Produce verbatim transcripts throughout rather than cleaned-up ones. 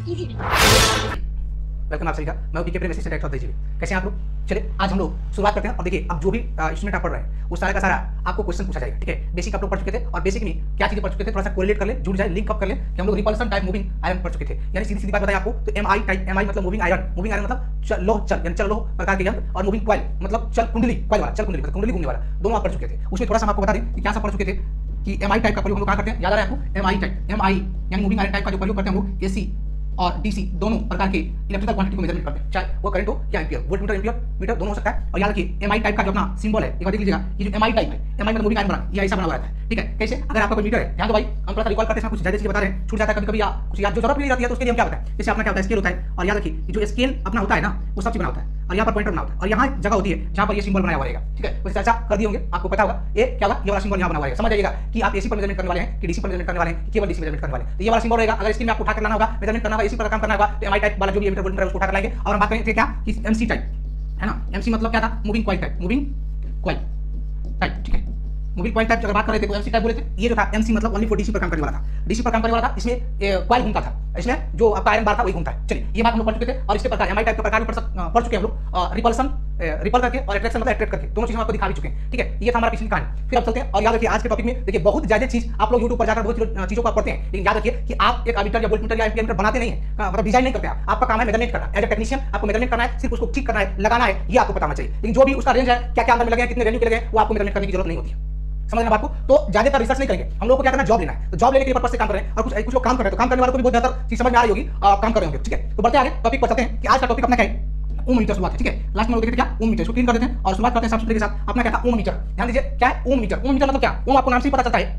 Welcome आप सभी का। मैं बीके प्रेम असिस्टेंट डायरेक्टर दीजिए। कैसे हैं आप लोग? चलिए आज हम लोग शुरुआत करते हैं। और देखिए अब जो भी इंस्ट्रूमेंट आप पढ़ रहे हैं वो सारा का सारा आपको क्वेश्चन पूछा जाएगा। ठीक है, बेसिक आप लोग पढ़ चुके थे और बेसिक में क्या चीजें पढ़ चुके थे थोड़ा सा कोरिलेट कर ले, जुड़ जाए, लिंक अप कर ले कि हम लोग रिपल्सन टाइप मूविंग आयरन पढ़ चुके थे। यानी सीधी सीधी बात बताएं आपको तो एमआई टाइप, एमआई मतलब मूविंग आयरन, मूविंग आयरन मतलब चल लोह चल यानी चल लोह प्रकार के यंत्र, और मूविंग कॉइल मतलब चल कुंडली कॉइल वाला, चल कुंडली मतलब कुंडली घूमने वाला, दोनों आप पढ़ चुके थे। उसमें थोड़ा सा आपको बता दें कि क्या सब पढ़ चुके थे कि एमआई टाइप का प्रयोग हम लोग कहां करते हैं, याद आ रहा है आपको? एमआई टाइप, एमआई यानी मूविंग आयरन टाइप का जो प्रयोग करते हैं हम लोग एसी और डीसी दोनों प्रकार के इलेक्ट्रिकल क्वांटिटी को मेजरमेंट करते हैं, चाहे वो करंट हो या ampere, volt meter, ampere meter दोनों हो सकता है। और याद रखिए एमआई टाइप का जो अपना सिंबल है एक बार देख लीजिएगा, ये जो एमआई टाइप है, एमआई मतलब मूविंग आयरन बना, ये ऐसा बना हुआ रहता है। ठीक है, कैसे? अगर आपका कोई मीटर है, ध्यान दो भाई, हम थोड़ा सा रिकॉल करते हैं, कुछ ज्यादा चीजें बता रहे हैं, छूट जाता है कभी कभी या कुछ याद जो जरूरत नहीं रहती है तो उसके लिए हम क्या होता है, जैसे अपना क्या होता है, स्केल होता है। और याद रखिए जो स्केल अपना होता है ना वो सब चीज बना होता है, और यहाँ पर पॉइंटर बना होता है, और यहाँ जगह होती है जहाँ पर ये सिंबल बनाया हुआ रहेगा। ठीक है, कुछ चर्चा कर दिए होंगे, आपको पता होगा ये क्या होगा, ये वाला सिंबल यहाँ बना हुआ रहेगा। समझ जाइएगा कि आप एसी पर मेजरमेंट करने वाले हैं कि डीसी पर मेजरमेंट करने वाले हैं कि केवल डीसी मेजरमेंट करने वाले हैं, तो ये वाला सिंबल रहेगा। अगर स्क्रीन में आपको उठा कर लाना होगा, मेजरमेंट करना होगा, एसी पर काम करना होगा, तो एमआई टाइप वाला जो भी एमीटर वोल्टमीटर उसको उठा कर लाएंगे। और हम बात करेंगे क्या कि एमसी टाइप है ना, एमसी मतलब क्या था, moving coil type, moving coil type. ठीक है, मूविंग कॉइल टाइप अगर बात कर रहे थे तो एमसी टाइप बोले थे। ये जो था एमसी मतलब ओनली फॉर डीसी पर काम करने वाला था, डीसी पर काम करने वाला था, इसमें कॉइल घूमता था, इसमें जो आपका आयरन बार था वही घूमता है। चलिए ये बात हम लोग पढ़ चुके थे। और इसके प्रकार एमआई टाइप के प्रकार भी पढ़ चुके हैं हम लोग, रिपल्सन रिपल करके और अट्रैक्शन मतलब अट्रैक्ट करके, दोनों चीजें आपको दिखा भी चुके हैं। ठीक है, ये था हमारा पिछली कहानी। फिर अब चलते हैं और याद रखिए आज के टॉपिक में देखिए बहुत ज्यादा चीज आप लोग यूट्यूब पर जाकर बहुत चीजों को पढ़ते हैं, लेकिन याद रखिए कि आप एक अमीटर या वोल्टमीटर या एम्पियर मीटर बनाते नहीं है, मतलब डिजाइन नहीं करते हैं। आपका काम है मेजरमेंट करना, एज ए टेक्नीशियन आपको मेजरमेंट करना है, सिर्फ उसको ठीक करना है, लगाना है, ये आपको पता होना चाहिए। लेकिन जो भी उसका रेंज है, क्या क्या अंदर में लगे, कितने वैल्यू के लगे, वो आपको मेजरमेंट करने की जरूरत नहीं होती है। समझना बात को? तो ज्यादातर रिसर्च नहीं करेंगे, हम लोग को क्या करना है, जॉब लेना है। तो जॉब लेने के पर्पस से काम कर रहे हैं, और कुछ कुछ लोग काम कर रहे हैं, तो काम करने वालों को भी बहुत ज्यादा चीज समझ में आ रही होगी, काम कर रहे होंगे। ठीक है, तो बढ़ते आगे टॉपिक पर चलते हैं कि आज का टॉपिक अपना क्या है, ओम मीटर शुरुआत है। ठीक है, लास्ट में लोग देखते क्या, ओम मीटर, इसको क्लीन कर देते हैं और शुरुआत करते हैं साफ सुथरे के साथ। अपना क्या था, ओम मीटर। ध्यान दीजिए क्या है ओम मीटर। ओम मीटर मतलब क्या, ओम आपको नाम से ही पता चलता है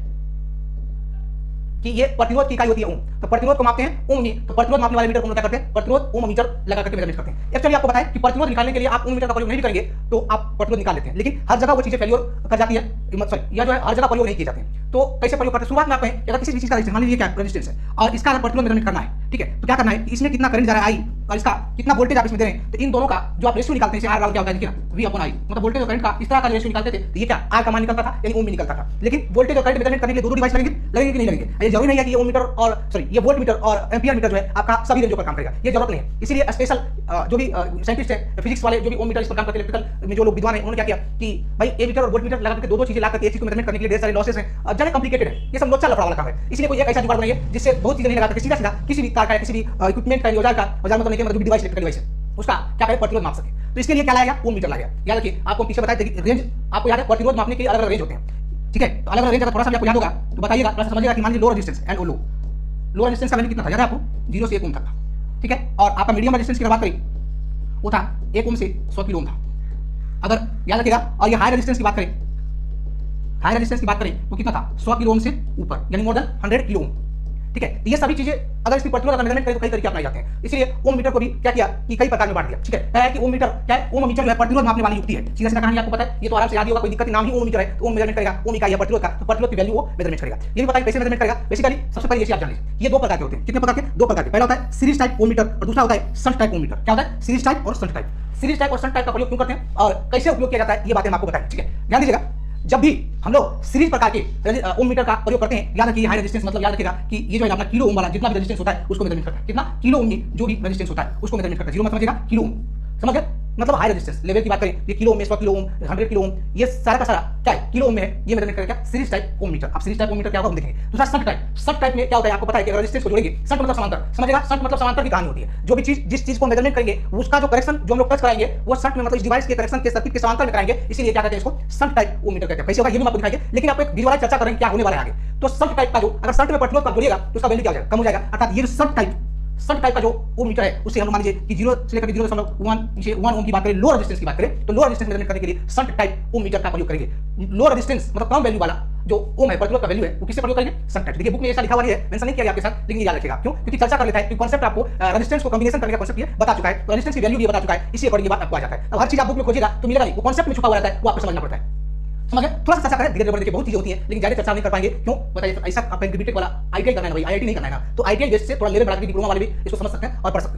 कि ये प्रतिरोध की इकाई होती है ओम, तो प्रतिरोध को मापते हैं ओम में। तो प्रतिरोध मापने वाले मीटर को क्या करते हैं, प्रतिरोध ओम मीटर लगा करके मेजरमेंट करते हैं। एक्चुअली आपको बताएं कि प्रतिरोध निकालने के लिए आप ओम मीटर का प्रयोग नहीं करेंगे तो आप प्रतिरोध निकाल लेते हैं, लेकिन हर जगह वो चीजें फेल्योर कर जाती है, सॉरी यह जो है हर जगह प्रयोग नहीं किए जाते हैं। तो कैसे प्रयोग करते हैं, शुरुआत में आप कहें अगर किसी भी चीज का रेजिस्टेंस, मान लीजिए क्या रेजिस्टेंस है और इसका अगर प्रतिरोध मेजरमेंट करना है, ठीक है, तो क्या करना है, इसमें कितना करंट जा रहा है आई और इसका कितना वोल्टेज आप इसमें दे रहे हैं, तो इन दोनों का जो आप रेशियो निकालते हैं, आर क्या होता है, देखिए वी अपॉन आई, मतलब वोल्टेज और करंट का इस तरह का रेशियो निकालते थे, तो ये क्या आर का मान निकलता था, यानी ओम में निकलता था। लेकिन वोल्टेज और करंट मेजरमेंट करने के लिए दो दो डिवाइस लगेंगे लगेंगे कि नहीं लगेंगे, ये जरूरी नहीं है कि ये ओम मीटर और सॉरी ये वोल्ट मीटर और एम्पियर मीटर जो है आपका सभी रेंजों पर काम करेगा, ये जरूरत नहीं है। इसीलिए स्पेशल जो भी साइंटिस्ट है, फिजिक्स वाले जो भी ओम मीटर इस पर काम करते हैं, इलेक्ट्रिकल में जो लोग विद्वान हैं, उन्होंने क्या किया कि भाई ए मीटर और वोल्ट मीटर लगा करके दो दो चीजें ला करके एक चीज को मेजरमेंट करने के लिए ढेर सारे लॉसेस हैं, ज्यादा कॉम्प्लिकेटेड है, ये सब लोचा लफड़ा वाला काम है। इसलिए कोई एक ऐसा जुगाड़ बनाइए जिससे बहुत चीजें नहीं लगा करके सीधा सीधा किसी भी कार का किसी भी इक्विपमेंट का औजार का औजार मतलब मतलब डिवाइस इलेक्ट्रिकल डिवाइस है उसका क्या करे प्रतिरोध माप सके। तो इसके लिए क्या लाया गया, ओम मीटर लाया गया। याद रखिए आपको पीछे बताया था रेंज, आपको याद है प्रतिरोध मापने के अलग अलग रेंज होते हैं। ठीक है, तो अलग अलग रेंज अगर थोड़ा सा आपको याद होगा तो बताइएगा, थोड़ा सा समझिएगा कि मान लीजिए low resistance and low low resistance का वैल्यू कितना था, याद है आपको, जीरो से एक ओम तक था। ठीक है, और आपका मीडियम रेजिस्टेंस की बात करें वो था एक ओम से सौ किलो ओम था। अगर याद रखिएगा, और ये हाई रेजिस्टेंस की बात करें, हाई रेजिस्टेंस की बात करें तो कितना था, सौ किलो ओम से ऊपर, यानी more than hundred kilo ohm. ठीक है, ये सभी चीजें अगर इसकी प्रतिरोध का मेजरमेंट करें तो कई तरीके अपनाए जाते हैं। इसलिए ओम मीटर को भी क्या किया कि कई प्रकार में बांट दिया। ठीक है, है कि ओम मीटर क्या है, ओम मीटर जो है प्रतिरोध मापने वाली युक्ति है, सीधा सीधा कहानी आपको पता है, ये तो आराम से याद ही होगा, कोई दिक्कत नहीं, नाम ही ओम मीटर है तो ओम मेजरमेंट करेगा, ओम इकाई है प्रतिरोध का, तो प्रतिरोध की वैल्यू वो मेजरमेंट करेगा। ये भी बताइए कैसे मेजरमेंट करेगा। बेसिकली सबसे पहले ये आप जान लीजिए, ये दो प्रकार के होते हैं। कितने प्रकार के, दो प्रकार के। पहला होता है सीरीज टाइप ओम मीटर और दूसरा होता है शंट टाइप ओम मीटर। क्या होता है, सीरीज टाइप और शंट टाइप। सीरीज टाइप और शंट टाइप का प्रयोग क्यों करते हैं और कैसे उपयोग किया जाता है, ये बातें हम आपको बताएं। ठीक है, ध्यान दीजिएगा, जब भी हम लोग सीरीज प्रकार के ओम मीटर का प्रयोग करते हैं, याद रखिए हाई रेजिस्टेंस मतलब याद रखिएगा कि ये जो है अपना किलो ओम वाला जितना भी रेजिस्टेंस होता है उसको मेजरमेंट करता है, कितना किलो ओम में जो भी रेजिस्टेंस होता है उसको मेजरमेंट करता है। जीरो मत समझिएगा, किलो ओम, समझ गए, मतलब हाई रेजिस्टेंस लेवल की बात करें, ये किलो ओम में, सौ kilo ohm, hundred kilo ohm, ये सारा का सारा क्या है, किलो ओम में है, ये मेजरमेंट करेगा सीरीज टाइप ओम मीटर। अब सीरीज टाइप ओम मीटर क्या होगा हम देखेंगे। दूसरा शंट टाइप, शंट टाइप में क्या होता है आपको पता है कि रेजिस्टेंस को जोड़ेंगे, शंट मतलब समांतर, समझिएगा, शंट मतलब समांतर की कहानी होती है। जो भी चीज जिस चीज को मेजरमेंट करेंगे उसका जो करेक्शन जो हम लोग टच कराएंगे वो शंट में मतलब इस डिवाइस के करेक्शन के सर्किट के समांतर में कराएंगे, इसीलिए क्या कहते हैं इसको शंट टाइप ओम मीटर कहते हैं। कैसे होगा ये भी आपको दिखाएंगे, लेकिन आप एक विजुअलाइज चर्चा करेंगे क्या होने वाला है आगे। तो शंट टाइप का जो अगर शंट में प्रतिरोध का जोड़िएगा तो उसका वैल्यू क्या हो जाएगा, कम हो जाएगा। अर्थात ये शंट टाइप शंट टाइप का जो ओम मीटर है उससे हम लोग मान लीजिए कि जीरो से लेकर जीरो दशमलव वन नीचे वन ओम की बात करें, लो रेजिस्टेंस की बात करें तो लो रेजिस्टेंस मेजरमेंट करने के लिए शंट टाइप ओम मीटर का प्रयोग करेंगे। लो रेजिस्टेंस मतलब कम वैल्यू वाला जो ओम है, प्रतिरोध का वैल्यू है, वो किससे प्रयोग करेंगे, शंट टाइप। देखिए बुक में ऐसा लिखा हुआ नहीं है, मेंशन नहीं किया गया आपके साथ, लेकिन याद रखिएगा क्यों, क्योंकि चर्चा कर लेता है कि कॉन्सेप्ट आपको रेजिस्टेंस को कॉम्बिनेशन करने का कॉन्सेप्ट ये बता चुका है, तो रेजिस्टेंस की वैल्यू भी बता चुका है, इसी अकॉर्डिंग ये बात आपको आ जाता है। अब हर चीज आप बुक में खोजिएगा तो मिलेगा नहीं, वो कॉन्सेप्ट में छुपा हुआ रहता है, वो आपको समझना पड़ता है। समझ गए, थोड़ा सा चर्चा करें, धीरे धीरे देखिए बहुत चीजें होती है, लेकिन ज्यादा चर्चा नहीं कर पाएंगे। क्यों बताइए, ऐसा आप बीटेक वाला आईटीआई करना है भाई, आईआईटी नहीं करना है ना, तो आईटीआई बेस से थोड़ा लेवल बढ़ा के डिप्लोमा वाले भी इसको समझ सकते हैं और पढ़ सकते हैं। ठीक है,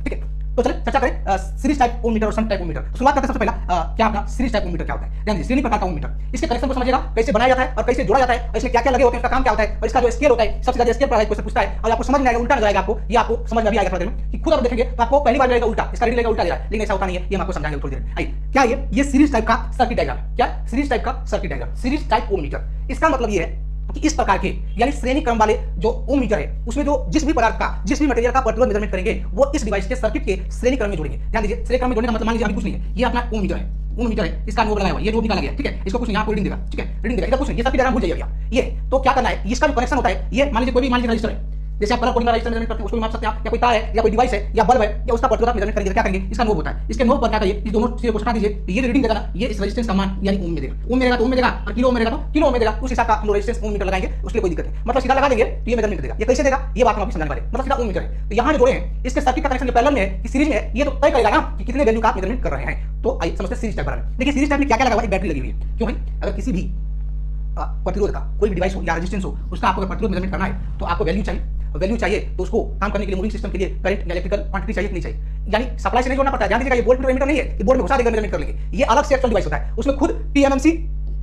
तो चलिए चर्चा करें सीरीज टाइप ओम मीटर और शंट टाइप ओम मीटर। तो शुरुआत करते हैं सबसे पहला आ, क्या आपका सीरीज टाइप ओम मीटर क्या होता है, यानी श्रेणी प्रकार का ओम मीटर। इसके कनेक्शन को समझिएगा, कैसे बनाया जाता है और कैसे जोड़ा जाता है और इसमें क्या क्या लगे होते हैं, इसका काम क्या होता है और इसका जो स्केल होता है, सबसे ज्यादा स्केल पर क्वेश्चन पूछता है और आपको समझ में आएगा, उल्टा नजर आएगा आपको, ये आपको समझ में भी आएगा थोड़ी देर में कि खुद आप देखेंगे तो आपको पहली बार लगेगा उल्टा, इसका रीडिंग लगेगा उल्टा दे रहा है, लेकिन ऐसा होता नहीं है, ये हम आपको समझाएंगे थोड़ी देर। आइए, क्या ये ये सीरीज टाइप का सर्किट डायग्राम है, क्या सीरीज टाइप का circuit diagram, series type ohm meter. इसका मतलब ये है कि इस प्रकार के यानी श्रेणी क्रम वाले जो ओम मीटर है उसमें जो जिस भी पदार्थ का जिस भी मटेरियल का प्रतिरोध मेजरमेंट करेंगे वो इस डिवाइस के सर्किट के श्रेणी क्रम में जोड़ेंगे। ध्यान दीजिए, श्रेणी क्रम में जोड़ने का मतलब मान लीजिए अभी कुछ नहीं है, ये अपना ओम मीटर है, ओम मीटर है, इसका नोब लगाया हुआ है, ये नोब निकाला गया है, ठीक है, इसको कुछ नहीं, यहाँ को रीडिंग देगा, ठीक है, रीडिंग देगा, इधर कुछ नहीं, ये सर्किट डायग्राम भूल जाइए आप। ये तो क्या करना है, इसका जो कनेक्शन होता है, ये मान लीजिए कोई भी मान लीजिए रजिस्टर है, जैसे आप कलर कोडिंग का रजिस्टर मेजरमेंट करते हैं उसको भी माप सकते हैं, या कोई तार है या कोई डिवाइस है या बल्ब है या उसका प्रतिरोध मेजरमेंट करेंगे, क्या करेंगे, इसका नोब होता है, इसके नोब पर क्या करिए, इस दोनों चीजों को हटा दीजिए, ये रीडिंग देगा ना, ये इस रेजिस्टेंस का मान यानी ओम में देगा, ओम में देगा तो ओम में देगा और किलो में देगा तो किलो में देगा, उस हिसाब का हम लोग रेजिस्टेंस ओम मीटर लगाएंगे, उसके लिए कोई दिक्कत नहीं, मतलब सीधा लगा देंगे तो ये मेजरमेंट देगा। ये कैसे देगा ये बात हम आपको समझाने वाले, मतलब सीधा ओम मीटर है, तो यहाँ जो जोड़े हैं इसके सर्किट का कनेक्शन जो पैरेलल में है कि सीरीज में है, ये तो तय करेगा ना कि कितने वैल्यू का मेजरमेंट कर रहे हैं। तो आइए समझते हैं सीरीज टाइप बारे में। देखिए सीरीज टाइप में क्या क्या लगा हुआ है, बैटरी लगी हुई है, क्यों भाई, अगर किसी भी प्रतिरोध का कोई भी डिवाइस हो या रेजिस्टेंस हो उसका आपको प्रतिरोध मेजरमेंट करना है तो आपको वैल्यू चाहिए, वैल्यू चाहिए तो उसको काम करने के लिए मूविंग सिस्टम के लिए करंट इलेक्ट्रिकल क्वांटिटी चाहिए नहीं चाहिए, यानी सप्लाई से नहीं जोड़ना पड़ता है। ध्यान दीजिएगा, ये वोल्ट मीटर नहीं है कि बोर्ड में घुसा देकर मेजरमेंट कर लेंगे, ये अलग से एक्चुअल डिवाइस होता है, उसमें खुद पीएमएमसी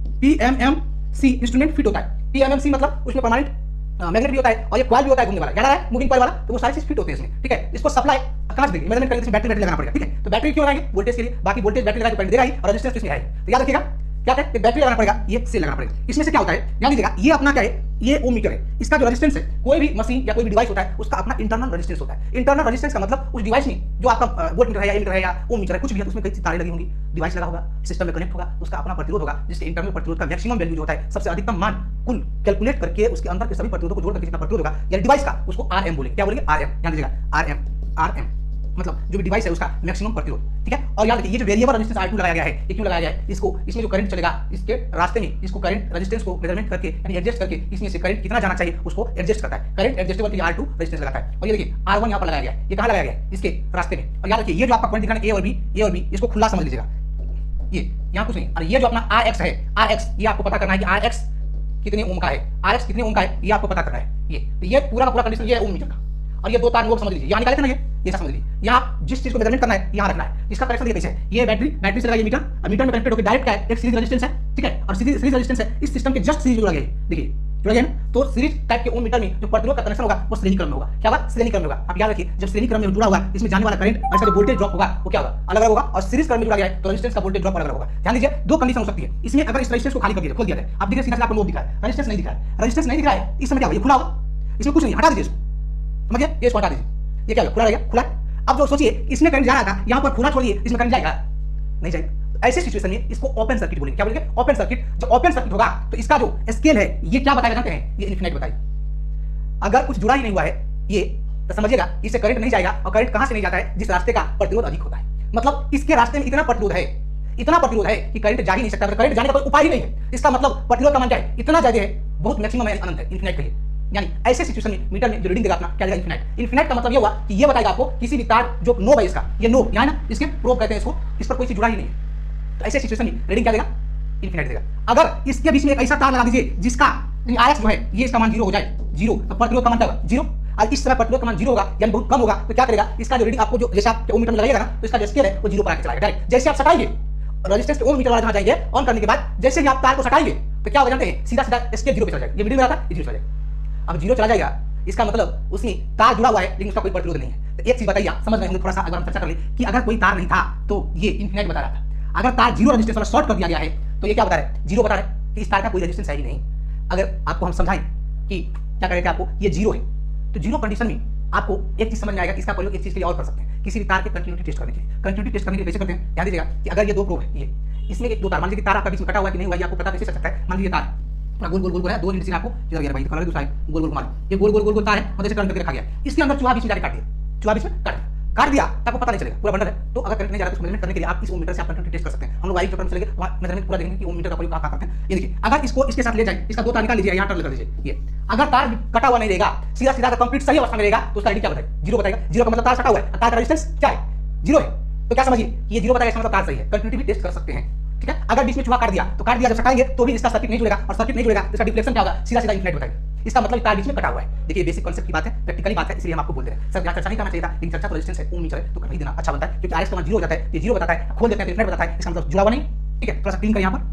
पीएमएमसी इंस्ट्रूमेंट फिट होता है। पीएमएमसी मतलब उसमें परमानेंट मैग्नेट भी होता है और ये कॉइल भी होता है घूमने वाला, याद है मूविंग कॉइल वाला, तो वो सारी चीज फिट होते हैं इसमें, ठीक है। इसको सप्लाई कहां से देंगे, मेजरमेंट करने के लिए बैटरी बैटरी लगाना पड़ेगा, ठीक है। तो बैटरी क्यों लगाएंगे, वोल्टेज के लिए, बाकी वोल्टेज बैटरी लगा के करंट देगा ही और रेजिस्टेंस किसमें है, तो याद रखिएगा क्या है, बैटरी लगाना पड़ेगा, ये सेल लगाना पड़ेगा। इसमें से क्या होता है, याद लीजिएगा, ये अपना क्या है, ये ओम मीटर है, इसका जो रेजिस्टेंस है, कोई भी मशीन या कोई भी डिवाइस होता है उसका अपना इंटरनल रेजिस्टेंस होता है। इंटरनल रेजिस्टेंस का मतलब उस डिवाइस में जो आपका वोल्ट मीटर है या एमीटर है या ओम मीटर है कुछ भी है, उसमें कई तारें लगी होंगी, डिवाइस लगा होगा, सिस्टम में कनेक्ट होगा, उसका अपना प्रतिरोध होगा, जिसके इंटरनल प्रतिरोध का मैक्सिमम वैल्यू जो होता है, सबसे अधिकतम मान कुल कैलकुलेट करके उसके अंदर के सभी प्रतिरोधों को जोड़ करके जितना प्रतिरोध होगा यानी डिवाइस का, उसको आरएम बोलेंगे। क्या बोलेंगे, आरएम। ध्यान दीजिएगा, आरएम आरएम मतलब जो भी डिवाइस है उसका मैक्सिमम प्रतिरोध, ठीक है। और याद रखिए ये जो वेरिएबल रेजिस्टेंस आर टू लगाया गया है, ये क्यों लगाया गया है, इसको इसमें जो करंट चलेगा इसके रास्ते में, इसको करंट रेजिस्टेंस को मेजरमेंट करके यानी एडजस्ट करके इसमें से करंट कितना जाना चाहिए उसको एडजस्ट करता है, करंट एडजस्टेबल के लिए आर टू रेजिस्टेंस लगाता है। और ये देखिए आर वन यहाँ पर लगाया गया है, ये कहाँ लगाया गया है, इसके रास्ते में। और याद रखिए ये जो आपका पॉइंट दिखाना ए और बी, ए और बी इसको खुला समझ लीजिएगा, ये यहाँ कुछ नहीं। और ये जो अपना आर एक्स है, आर एक्स ये आपको पता करना है कि आर एक्स कितने ओम का है, आर एक्स कितने ओम का है ये आपको पता करना है। ये तो ये पूरा का पूरा कंडीशन ये है ओम मीटर का। और ये दो तार नोब समझ लीजिए, यहाँ निकाले थे ना, ये ये समझ लीजिए, यहाँ जिस चीज को मेजरमेंट करना है यहाँ रखना है। इसका कनेक्शन ये कैसे है, ये बैटरी बैटरी से लगा ये मीटर और मीटर में कनेक्टेड होकर डायरेक्ट क्या है, एक सीरीज रेजिस्टेंस है, ठीक है। और सीरीज सीरीज रेजिस्टेंस है, इस सिस्टम के जस्ट सीरीज जुड़ा गया है, देखिए जुड़ा गया ना। तो सीरीज टाइप के ओम मीटर में जो प्रतिरोध का कनेक्शन होगा वो श्रेणी क्रम में होगा। क्या होगा, श्रेणी क्रम में होगा। आप याद रखिए जब श्रेणी क्रम में जुड़ा होगा इसमें जाने वाला करंट और इसका जो वोल्टेज ड्रॉप होगा वो क्या होगा, अलग अलग होगा। और सीरीज क्रम में जुड़ा गया है तो रेजिस्टेंस का वोल्टेज ड्रॉप अलग अलग होगा। ध्यान दीजिए दो कंडीशन हो सकती है इसमें, अगर इस रेजिस्टेंस को खाली कर दिया खोल दिया जाए, आप देखिए सीधा आपको नोब दिखा है, रेजिस्टेंस नहीं दिखा है, रेजिस्टेंस नहीं दिख रहा है, इस समय क्या होगा, ये खुला होगा, इसमें कुछ नहीं, हटा दीजिए इसको, समझिए ये इसको हटा दीजिए, ये क्या होगा, खुला रहेगा, खुला। अब जो सोचिए इसमें करंट जा रहा था, यहाँ पर खुला छोड़िए, इसमें करंट जाएगा नहीं जाएगा। ऐसे सिचुएशन में इसको ओपन सर्किट बोलेंगे। क्या बोलेंगे, ओपन सर्किट। जब ओपन सर्किट होगा तो इसका जो स्केल है ये क्या बताएगा जानते हैं, ये इन्फिनिट बताएगा। अगर कुछ जुड़ा ही नहीं हुआ है ये तो समझिएगा इससे करंट नहीं जाएगा। और करंट कहां से नहीं जाता है, जिस रास्ते का प्रतिरोध अधिक होता है, मतलब इसके रास्ते में इतना प्रतिरोध है, इतना प्रतिरोध है कि करंट जा ही नहीं सकता। करंट जाने का कोई उपाय ही नहीं है, इसका मतलब प्रतिरोध का मान क्या है, इतना ज्यादा है, बहुत मैक्सिमम है, अनंत है, इन्फिनिट कहिए। यानी ऐसे सिचुएशन में मीटर में जो रीडिंग देगा अपना क्या देगा, इन्फिनिट। इन्फिनिट का मतलब ये हुआ कि ये बताएगा आपको किसी भी तार जो नोब है इसका, ये नोब यहाँ ना इसके प्रोब कहते हैं इसको, इस पर कोई चीज जुड़ा ही नहीं है, तो ऐसे सिचुएशन में रीडिंग क्या देगा, इन्फिनिट देगा। अगर इसके बीच में एक ऐसा तार लगा दीजिए जिसका आरएक्स जो है ये इसका मान जीरो हो जाए, जीरो तो प्रतिरोध का मान क्या होगा, जीरो। और इस समय प्रतिरोध का मान जीरो होगा यानी बहुत कम होगा, तो क्या करेगा, इसका जो रीडिंग आपको जो जैसे आप ओम मीटर में लगाइएगा ना तो इसका जो स्केल है वो जीरो पर आके चलाएगा डायरेक्ट। जैसे आप सटाएंगे रेजिस्टेंस ओम मीटर वाला जहां जाएंगे ऑन करने के बाद, जैसे ही आप तार को सटाएंगे तो क्या हो जानते हैं, सीधा सीधा स्केल जीरो पे चला जाएगा, ये मिडिल में आता है जीरो चला जाएगा। अब जीरो चला जाएगा इसका मतलब उसमें तार जुड़ा हुआ है लेकिन उसका कोई प्रतिरोध नहीं है। तो एक चीज बताइए समझ रहे हैं, थोड़ा सा अगर हम चर्चा कर ले कि अगर कोई तार नहीं था तो ये इन्फिनिट बता रहा था, अगर तार जीरो रेजिस्टेंस वाला शॉर्ट कर दिया गया है तो ये क्या बता रहा है, जीरो बता रहा है कि इस तार का कोई रेजिस्टेंस है ही नहीं। अगर आपको हम समझाएं कि क्या करेगा, आपको ये जीरो है तो जीरो कंडीशन में आपको एक चीज समझ में आएगा कि इसका प्रयोग एक चीज के लिए और कर सकते हैं, किसी भी तार के कंटिन्यूटी टेस्ट करने के लिए। कंटिन्यूटी टेस्ट करने के लिए कैसे करते हैं, ध्यान दीजिएगा कि अगर ये दो प्रोब है, ये इसमें एक दो तार, मान लीजिए तार आपका बीच में कटा हुआ है कि नहीं हुआ ये आपको पता कैसे चल सकता है। मान लीजिए तार गोल गोल गोल गोल है, दो इंच आपको इधर गया भाई कलर दूसरा है, गोल गोल मारो, ये गोल गोल गोल गोल तार है और जैसे करंट करके रखा गया, इसके अंदर चूहा बीच में जाके काट दिया, चूहा बीच में काट काट दिया तो आपको पता नहीं चलेगा, पूरा बंडल है। तो अगर करंट नहीं जा रहा तो मेजरमेंट करने के लिए आप इस ओम मीटर से आप कंटिन्यूटी टेस्ट कर सकते हैं। हम लोग वाइट पेपर में चलेंगे मेजरमेंट पूरा देखेंगे कि ओम मीटर का प्रयोग कहां करते हैं। ये देखिए अगर इसको इसके साथ ले जाए, इसका दो तार निकाल लीजिए, यहाँ टर्न कर दीजिए, ये अगर तार कटा हुआ नहीं रहेगा, सीधा सीधा कंप्लीट सही अवस्था में रहेगा तो उसका रीडिंग क्या बताएगा, जीरो बताएगा। जीरो का मतलब तार कटा हुआ है, तार का रेजिस्टेंस क्या है, जीरो है, तो क्या समझिए ये जीरो बताएगा, इसका मतलब तार सही है। कंटिन्यूटी भी टेस्ट कर सकते हैं, ठीक है। अगर बीच में चूहा काट दिया तो काट दिया, जब सटाएंगे तो भी इसका सर्किट नहीं जुड़ेगा, और सर्किट नहीं जुड़ेगा तो इसका डिफ्लेक्शन क्या होगा, सीधा सीधा इन्फिनिट बताएगा। इसका मतलब तार बीच में कटा हुआ है। देखिए बेसिक कॉन्सेप्ट की बात है, प्रैक्टिकली बात है, इसलिए हम आपको बोल दे रहे हैं। सर यहाँ चर्चा नहीं करना चाहिए था, लेकिन चर्चा तो रेजिस्टेंस है, ओम मीटर है तो कर ही देना अच्छा बनता है, क्योंकि आरएक्स का मान जीरो हो जाता है, ये जीरो बताता है, खोल देते हैं तो इन्फिनिट बताता है, इसका मतलब जुड़ा हुआ नहीं। ठीक है, थोड़ा सा क्लीन करें यहाँ पर।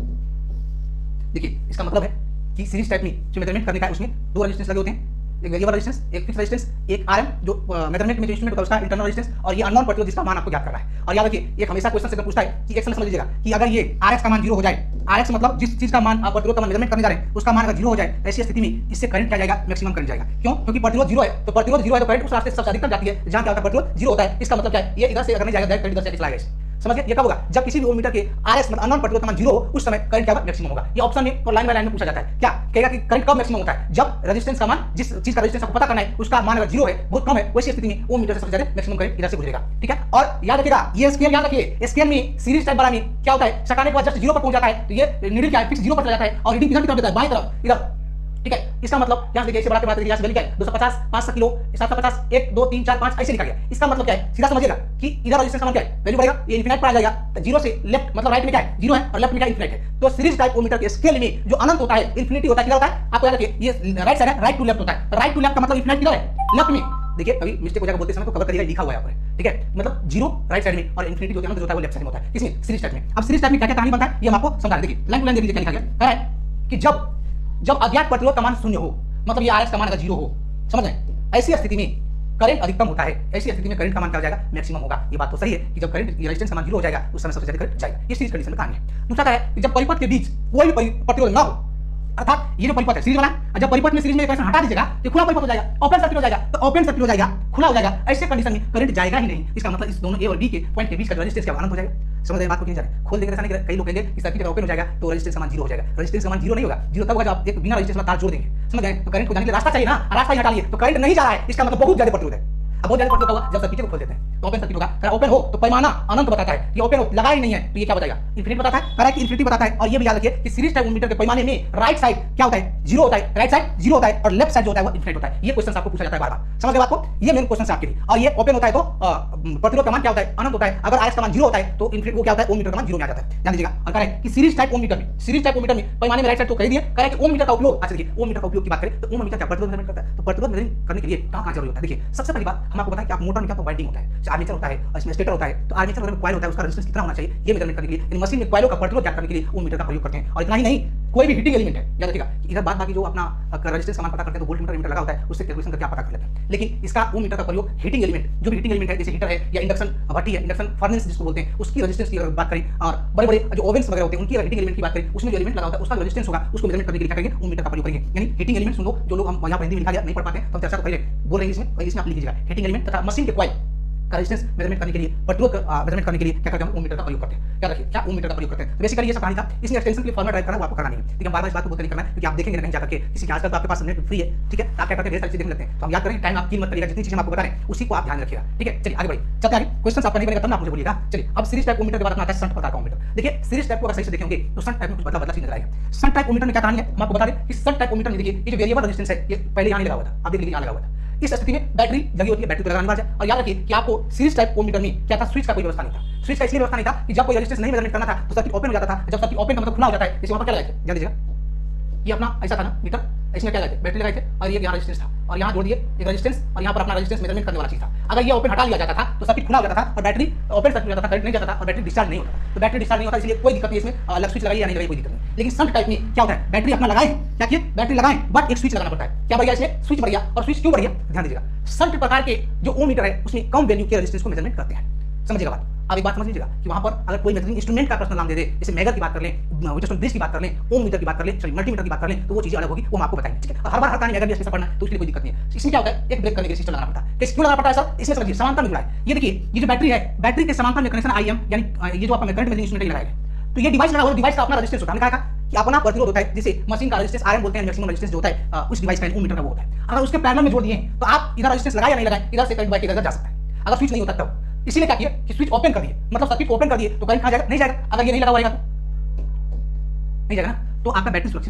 देखिए इसका मतलब है कि सीरीज टाइप में जो मेजरमेंट करने का है उसमें दो रेजिस्टेंस लगे होते हैं, एक वेरिएबल रेजिस्टेंस, एक फिक्स रेजिस्टेंस, एक आरएम जो मेजरमेंट में जो इंस्ट्रूमेंट होता है उसका इंटरनल रेजिस्टेंस, और ये अननोन प्रतिरोध जिसका मान आपको ज्ञात करना है। और याद रखिए ये हमेशा क्वेश्चन से पूछता है कि एक समझ लीजिएगा कि अगर ये आरएक्स का मान जीरो हो जाए, आरएक्स मतलब जिस चीज का मान आप प्रतिरोध का मेजरमेंट करने जा रहे हैं उसका मान अगर जीरो हो जाए, ऐसी स्थिति में इससे करंट क्या जाएगा, मैक्सिमम करंट जाएगा। क्यों? क्योंकि प्रतिरोध जीरो है, तो प्रतिरोध जीरो है तो करंट उस रास्ते से सबसे अधिक तक जाती है जहां क्या होता है, प्रतिरोध जीरो होता है। इसका मतलब क्या है, ये इधर से अगर नहीं जाएगा, करंट इधर से चला जाएगा। समझ गए? ये कब होगा, जब किसी भी ओम मीटर के आरएस मतलब अननोन प्रतिरोध का मान जीरो हो, उस समय करंट क्या होगा, मैक्सिमम होगा। ये ऑप्शन में और लाइन बाय लाइन में पूछा जाता है। क्या कहेगा कि करंट कब मैक्सिमम होता है, जब रेजिस्टेंस का मान, जिस चीज का रेजिस्टेंस आपको पता करना है उसका मान अगर जीरो है, बहुत कम है, वैसी स्थिति में ओम मीटर से सबसे ज्यादा मैक्सिमम करंट इधर से गुजरेगा। ठीक है, और याद रखिएगा ये स्केल याद रखिए, स्केल में सीरीज टाइप वाला में क्या होता है, सटाने के बाद जस्ट जीरो पर पहुंच जाता है तो ये नीडल क्या है, फिक्स जीरो पर चला जाता है, और रीडिंग इधर की तरफ देता है, बाएं तरफ इधर। ठीक है, इसका मतलब यहां से देखिए, इसे बढ़ा के बात करिए, यहां से वैल्यू क्या है दो सौ पचास, पाँच सौ किलो, सात सौ पचास, एक दो तीन चार पाँच ऐसे लिखा गया। इसका मतलब क्या है, सीधा समझिएगा कि इधर रेजिस्टेंस का मान क्या है, वैल्यू बढ़ेगा, ये इनफिनिट पर आ जाएगा, तो जीरो से लेफ्ट मतलब राइट में क्या है, जीरो है, और लेफ्ट में क्या है, इनफिनिट है। तो सीरीज टाइप ओम मीटर के स्केल में जो अनंत होता है, इनफिनिटी होता है, किधर होता है आपको याद रखिए, ये राइट साइड है, राइट टू लेफ्ट होता है। राइट टू लेफ्ट का मतलब इनफिनिट किधर है, लेफ्ट में। देखिए कभी मिस्टेक हो जाएगा बोलते समय तो कवर करिएगा, लिखा हुआ है यहाँ पर। ठीक है, मतलब जीरो राइट साइड में और इनफिनिटी जो होता है वो लेफ्ट साइड में होता है, किसमें, सीरीज टाइप में। अब सीरीज टाइप में क्या क्या कहानी बनता है ये हम आपको समझा रहे हैं। देखिए लाइन टू लाइन देखिए क्या लिखा गया है कि जब जब अज्ञात प्रतिरोध का मान शून्य हो, मतलब ये आरएक्स का मान अगर जीरो हो, समझ रहे हैं, ऐसी स्थिति में करंट अधिकतम होता है, ऐसी स्थिति में करंट का मान क्या हो जाएगा, मैक्सिमम होगा। ये बात तो सही है कि जब करंट रेजिस्टेंस का मान जीरो हो जाएगा उस समय सबसे ज्यादा करंट जाएगा। ये सीरीज कंडीशन में कहानी है। दूसरा क्या है कि जब परिपथ के बीच कोई भी प्रतिरोध ना हो, अर्थात ये जो परिपथ है सीरीज वाला, जब परिपथ में सीरीज में एक हटा दीजिएगा तो खुला परिपथ हो जाएगा, ओपन सर्किट हो जाएगा, तो ओपन सर्किट हो जाएगा, खुला हो जाएगा, ऐसे कंडीशन में करंट जाएगा ही नहीं। इसका मतलब इस दोनों ए और बी के पॉइंट के बीच का रेजिस्टेंस क्या अनंत हो जाएगा। समझ रहे बात को नहीं जा रहे, खोल देंगे ऐसा नहीं, कई लोग कहेंगे कि सर्किट अगर ओपन हो जाएगा तो रेजिस्टेंस का मान जीरो हो जाएगा। रेजिस्टेंस का मान जीरो नहीं होगा, जीरो तब होगा जब आप एक बिना रेजिस्टेंस वाला तार जोड़ देंगे। समझ गए, तो करंट को जाने के लिए रास्ता चाहिए ना, रास्ता ही हटा लिए तो करंट नहीं जा रहा है, इसका मतलब बहुत ज्यादा प्रतिरोध है। अब बहुत ज्यादा प्रतिरोध होगा जब सर्किट को खोल देते हैं तो ओपन सर्किट होगा। अगर ओपन हो तो पैमाना अनंत बताता है, ये ओपन हो लगा ही नहीं है तो ये क्या बताएगा, इनफिनिट बताता है, करेक्ट इनफिनिटी बताता है। और ये भी याद रखिए कि सीरीज टाइप ओम मीटर के पैमाने में राइट साइड क्या होता है, जीरो होता है, राइट साइड जीरो होता है, और लेफ्ट साइड जो होता है वो इनफिनिट होता है। ये क्वेश्चन आपको पूछा जाता है बार बार, समझ गए बात को, ये मेन क्वेश्चन आपके लिए। और ये ओपन होता है तो प्रतिरोध का मान क्या होता है, अनंत होता है। अगर आरएक्स का मान जीरो होता है तो इनफिनिट वो क्या होता है, ओम मीटर का मान जीरो में आ जाता है। ध्यान दीजिएगा। और करेक्ट कि सीरीज टाइप ओम मीटर में, सीरीज टाइप ओम मीटर में पैमाने में राइट साइड तो कह दिए, करेक्ट ओम मीटर का उपयोग। अच्छा देखिए ओम मीटर का उपयोग की बात करें तो ओम मीटर क्या प्रतिरोध मेजरमेंट करता है, तो प्रतिरोध मेजरमेंट करने के लिए कहां कहां जरूरी होता है। देखिए सबसे पहली बात हम आपको बताएं कि आप मोटर में क्या तो वाइंडिंग होता है, आर्मेचर होता है, इसमें स्टेटर होता है, तो आर्मेचर में कॉइल होता है, उसका रेजिस्टेंस कितना होना चाहिए ये मेजरमेंट करने के लिए इन मशीन में कॉइलों का प्रतिरोध ज्ञात करने के लिए ओम मीटर का प्रयोग करते हैं। और इतना ही नहीं, कोई भी हीटिंग एलिमेंट है, याद रखिएगा इधर बात बाकी जो अपना रेजिस्टेंस का मान पता करते हैं तो वोल्ट मीटर मीटर लगा होता है, उससे कैलकुलेशन करके आप पता कर लेते हैं। लेकिन इसका ओम मीटर का प्रयोग हीटिंग एलिमेंट, जो भी हीटिंग एलिमेंट है जैसे हीटर है या इंडक्शन भट्टी है, इंडक्शन फर्नेस जिसको बोलते हैं, उसकी रेजिस्टेंस की अगर बात करें, और बड़े बड़े जो ओवन्स वगैरह होते हैं उनकी हीटिंग एलिमेंट की बात करें, उसमें जो एलिमेंट लगा होता है उसका रेजिस्टेंस होगा, उसको मेजरमेंट करने के लिए क्या करेंगे, ओम मीटर का प्रयोग करेंगे। यानी हीटिंग एलिमेंट सुनो, जो लोग हम यहाँ पर हिंदी में लिखा गया नहीं पढ़ पाते हैं तो हम चर्चा तो पहले बोल रहे हैं इसमें, इसमें आप लिख लीजिएगा हीटिंग एलिमेंट तथा मशीन के कॉइल का रेजिस्टेंस मेजरमेंट करने के लिए, प्रतिरोध का मेजरमेंट करने के लिए क्या करते हैं, ओम मीटर का प्रयोग करते हैं। याद रखिए क्या ओम मीटर का प्रयोग करते हैं। तो बेसिकली ये सब कहानी था, इसमें एक्सटेंशन के लिए फॉर्मेट ड्राइव करना वो आपको करना नहीं है, लेकिन बार बार इस बात को बोलते नहीं करना है, क्योंकि आप देखेंगे नहीं जाकर के किसी के आजकल तो आपके पास नेट फ्री है, ठीक है, आप क्या करते हैं ढेर सारी चीजें देख लेते हैं। तो हम याद करें, टाइम आप कील मत करिएगा, जितनी चीजें हम आपको बता रहे हैं उसी को आप ध्यान रखिएगा, ठीक है। चलिए आगे बढ़िए, चलते आगे क्वेश्चन आपका नहीं बनेगा तब आप मुझे बोलिएगा। चलिए अब सीरीज टाइप ओम मीटर के बाद अपना आता है शंट प्रकार का ओम मीटर। देखिए सीरीज टाइप को अगर सही से देखेंगे तो शंट टाइप में कुछ बदला बदला चीज नजर आएगा। शंट टाइप ओम मीटर में क्या कहानी है हम आपको बता दें कि शंट टाइप ओम मीटर में देखिए ये जो वेरिएबल रेजिस्टेंस है ये पहले यहाँ लगा हुआ था, आप देख लीजिए यहाँ लगा हुआ था। इस स्थिति में बैटरी लगी होती है, बैटरी तो लगाने वाला है। और याद रखिए कि आपको सीरीज टाइप ओम मीटर में क्या था, स्विच का कोई व्यवस्था नहीं था। स्विच का इसलिए व्यवस्था नहीं था कि जब कोई रेजिस्टेंस नहीं मेजरमेंट करना था तो सर्किट ओपन हो जाता था, जब सर्किट ओपन का मतलब खुला हो जाता है, जैसे वहां पर क्या लगाए थे, ध्यान दीजिएगा, ये अपना ऐसा था ना मीटर, इसमें क्या लगाए थे, बैटरी लगाए थे, और ये यहाँ रेजिस्टेंस था, और यहाँ जोड़ दिए एक रेजिस्टेंस, और यहाँ पर अपना रेजिस्टेंस मेजरमेंट करने वाला चीज था। अगर ये ओपन हटा लिया जाता था तो सर्किट खुला हो जाता था और बैटरी ओपन सर्किट हो जाता था, करंट नहीं जाता था और बैटरी डिस्चार्ज नहीं होता। तो बैटरी डिस्चार्ज नहीं होता, इसलिए कोई दिक्कत नहीं, इसमें अलग स्विच लगाई या नहीं लगाई कोई दिक्कत नहीं। लेकिन शंट टाइप में क्या होता है, बैटरी अपना लगाए, क्या किए, बैटरी लगाएं, बट एक स्विच लगाना पड़ता है। क्या बढ़िया इसमें स्विच बढ़िया, और स्विच क्यों बढ़िया, ध्यान दीजिएगा। शंट प्रकार के जो ओम मीटर है उसमें कम वैल्यू के रेजिस्टेंस को मेजरमेंट करते हैं, समझिएगा बात। अब एक बात समझ लीजिएगा कि वहां पर अगर कोई मेजरिंग इंस्ट्रूमेंट का पर्सनल नाम दे दे, जैसे मेगर की बात कर लें, विजस्टोन ब्रिज की बात कर लें, ओम मीटर की बात कर लें, सॉरी मल्टीमीटर की बात कर लें, तो वो चीजें अलग होगी, वो हम आपको बताएंगे, ठीक है। और हर बार हर कहानी मेगर भी ऐसे पढ़ना है तो उसके लिए कोई दिक्कत नहीं है। इसमें क्या होता है, एक ब्रेक करने के लिए सिस्टम लगाना पड़ता है। क्यों लगाना पड़ता है सर, इसमें समझिए समांतर में जुड़ा है। ये देखिए ये जो बैटरी है, बैटरी के समांतर में कनेक्शन आई एम, यानी ये जो आपका करंट मेजरिंग इंस्ट्रूमेंट लगाएगा, तो ये डिवाइस लगा हुआ, डिवाइस का अपना रेजिस्टेंस होता है, हमने कहा कि अपना प्रतिरोध होता है, जिसे मशीन का रेजिस्टेंस आरएम बोलते हैं, मैक्सिमम रेजिस्टेंस जो होता है उस डिवाइस का ओम मीटर का वो होता है। अगर उसके पैरेलल में जोड़ दिए तो आप इधर रेजिस्टेंस लगाए या नहीं लगाए, इधर से करंट बाइक इधर जा सकता है। अगर स्विच नहीं होता तब इसीलिए क्या किया कि स्विच ओपन कर दिए, मतलब सर्किट ओपन कर दिए तो करंट कहां जाएगा, नहीं जाएगा। अगर ये नहीं लगा हुआ रहेगा तो नहीं जाएगा ना, तो आपका बैटरी सुरक्षित रहेगा।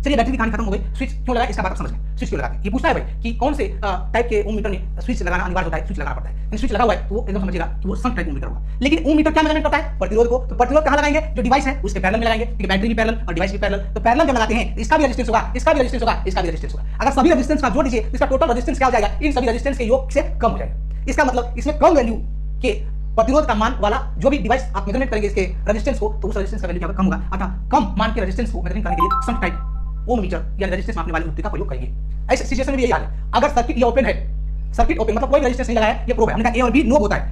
चलिए बैटरी की कहानी खत्म हो गई। स्विच क्यों लगाया इसका बात आप समझ गए। स्विच क्यों लगाते हैं ये पूछता है भाई कि कौन से टाइप के ओम मीटर में स्विच लगाना अनिवार्य होता है, स्विच लगाना पड़ता है। स्विच लगा हुआ है तो वो एकदम समझिएगा कि वो शंट टाइप ओम मीटर होगा। लेकिन ओम मीटर क्या मेजरमेंट करता है? प्रतिरोध को। तो प्रतिरोध कहां लगाएंगे? जो डिवाइस है उसके पैरेलल में लगाएंगे, क्योंकि बैटरी भी पैरेलल और डिवाइस भी पैरेलल। तो पैरेलल जब लगाते हैं इसका भी रेजिस्टेंस होगा, इसका भी रेजिस्टेंस होगा, इसका भी रेजिस्टेंस होगा। अगर सभी रेजिस्टेंस का जोड़ दीजिए इसका टोटल रेजिस्टेंस क्या हो जाएगा? इन सभी रेजिस्टेंस के योग से कम हो जाएगा। इसका मतलब इसमें कम वैल्यू के प्रतिरोध का मान वाला जो भी डिवाइस आप मेजरमेंट करेंगे इसके रेजिस्टेंस को, तो उस रेजिस्टेंस का वैल्यू क्या कम होगा, अर्थात कम मान के रेजिस्टेंस को मेजरमेंट करने के लिए शंट टाइप ओम मीटर या रेजिस्टेंस मापने वाली युक्ति का प्रयोग करेंगे। ऐसे सिचुएशन में भी यही हाल है। अगर सर्किट ये ओपन है, सर्किट ओपन मतलब कोई रेजिस्टेंस नहीं लगाया, ये प्रोब है, हमने कहा ए और बी नोब होता है,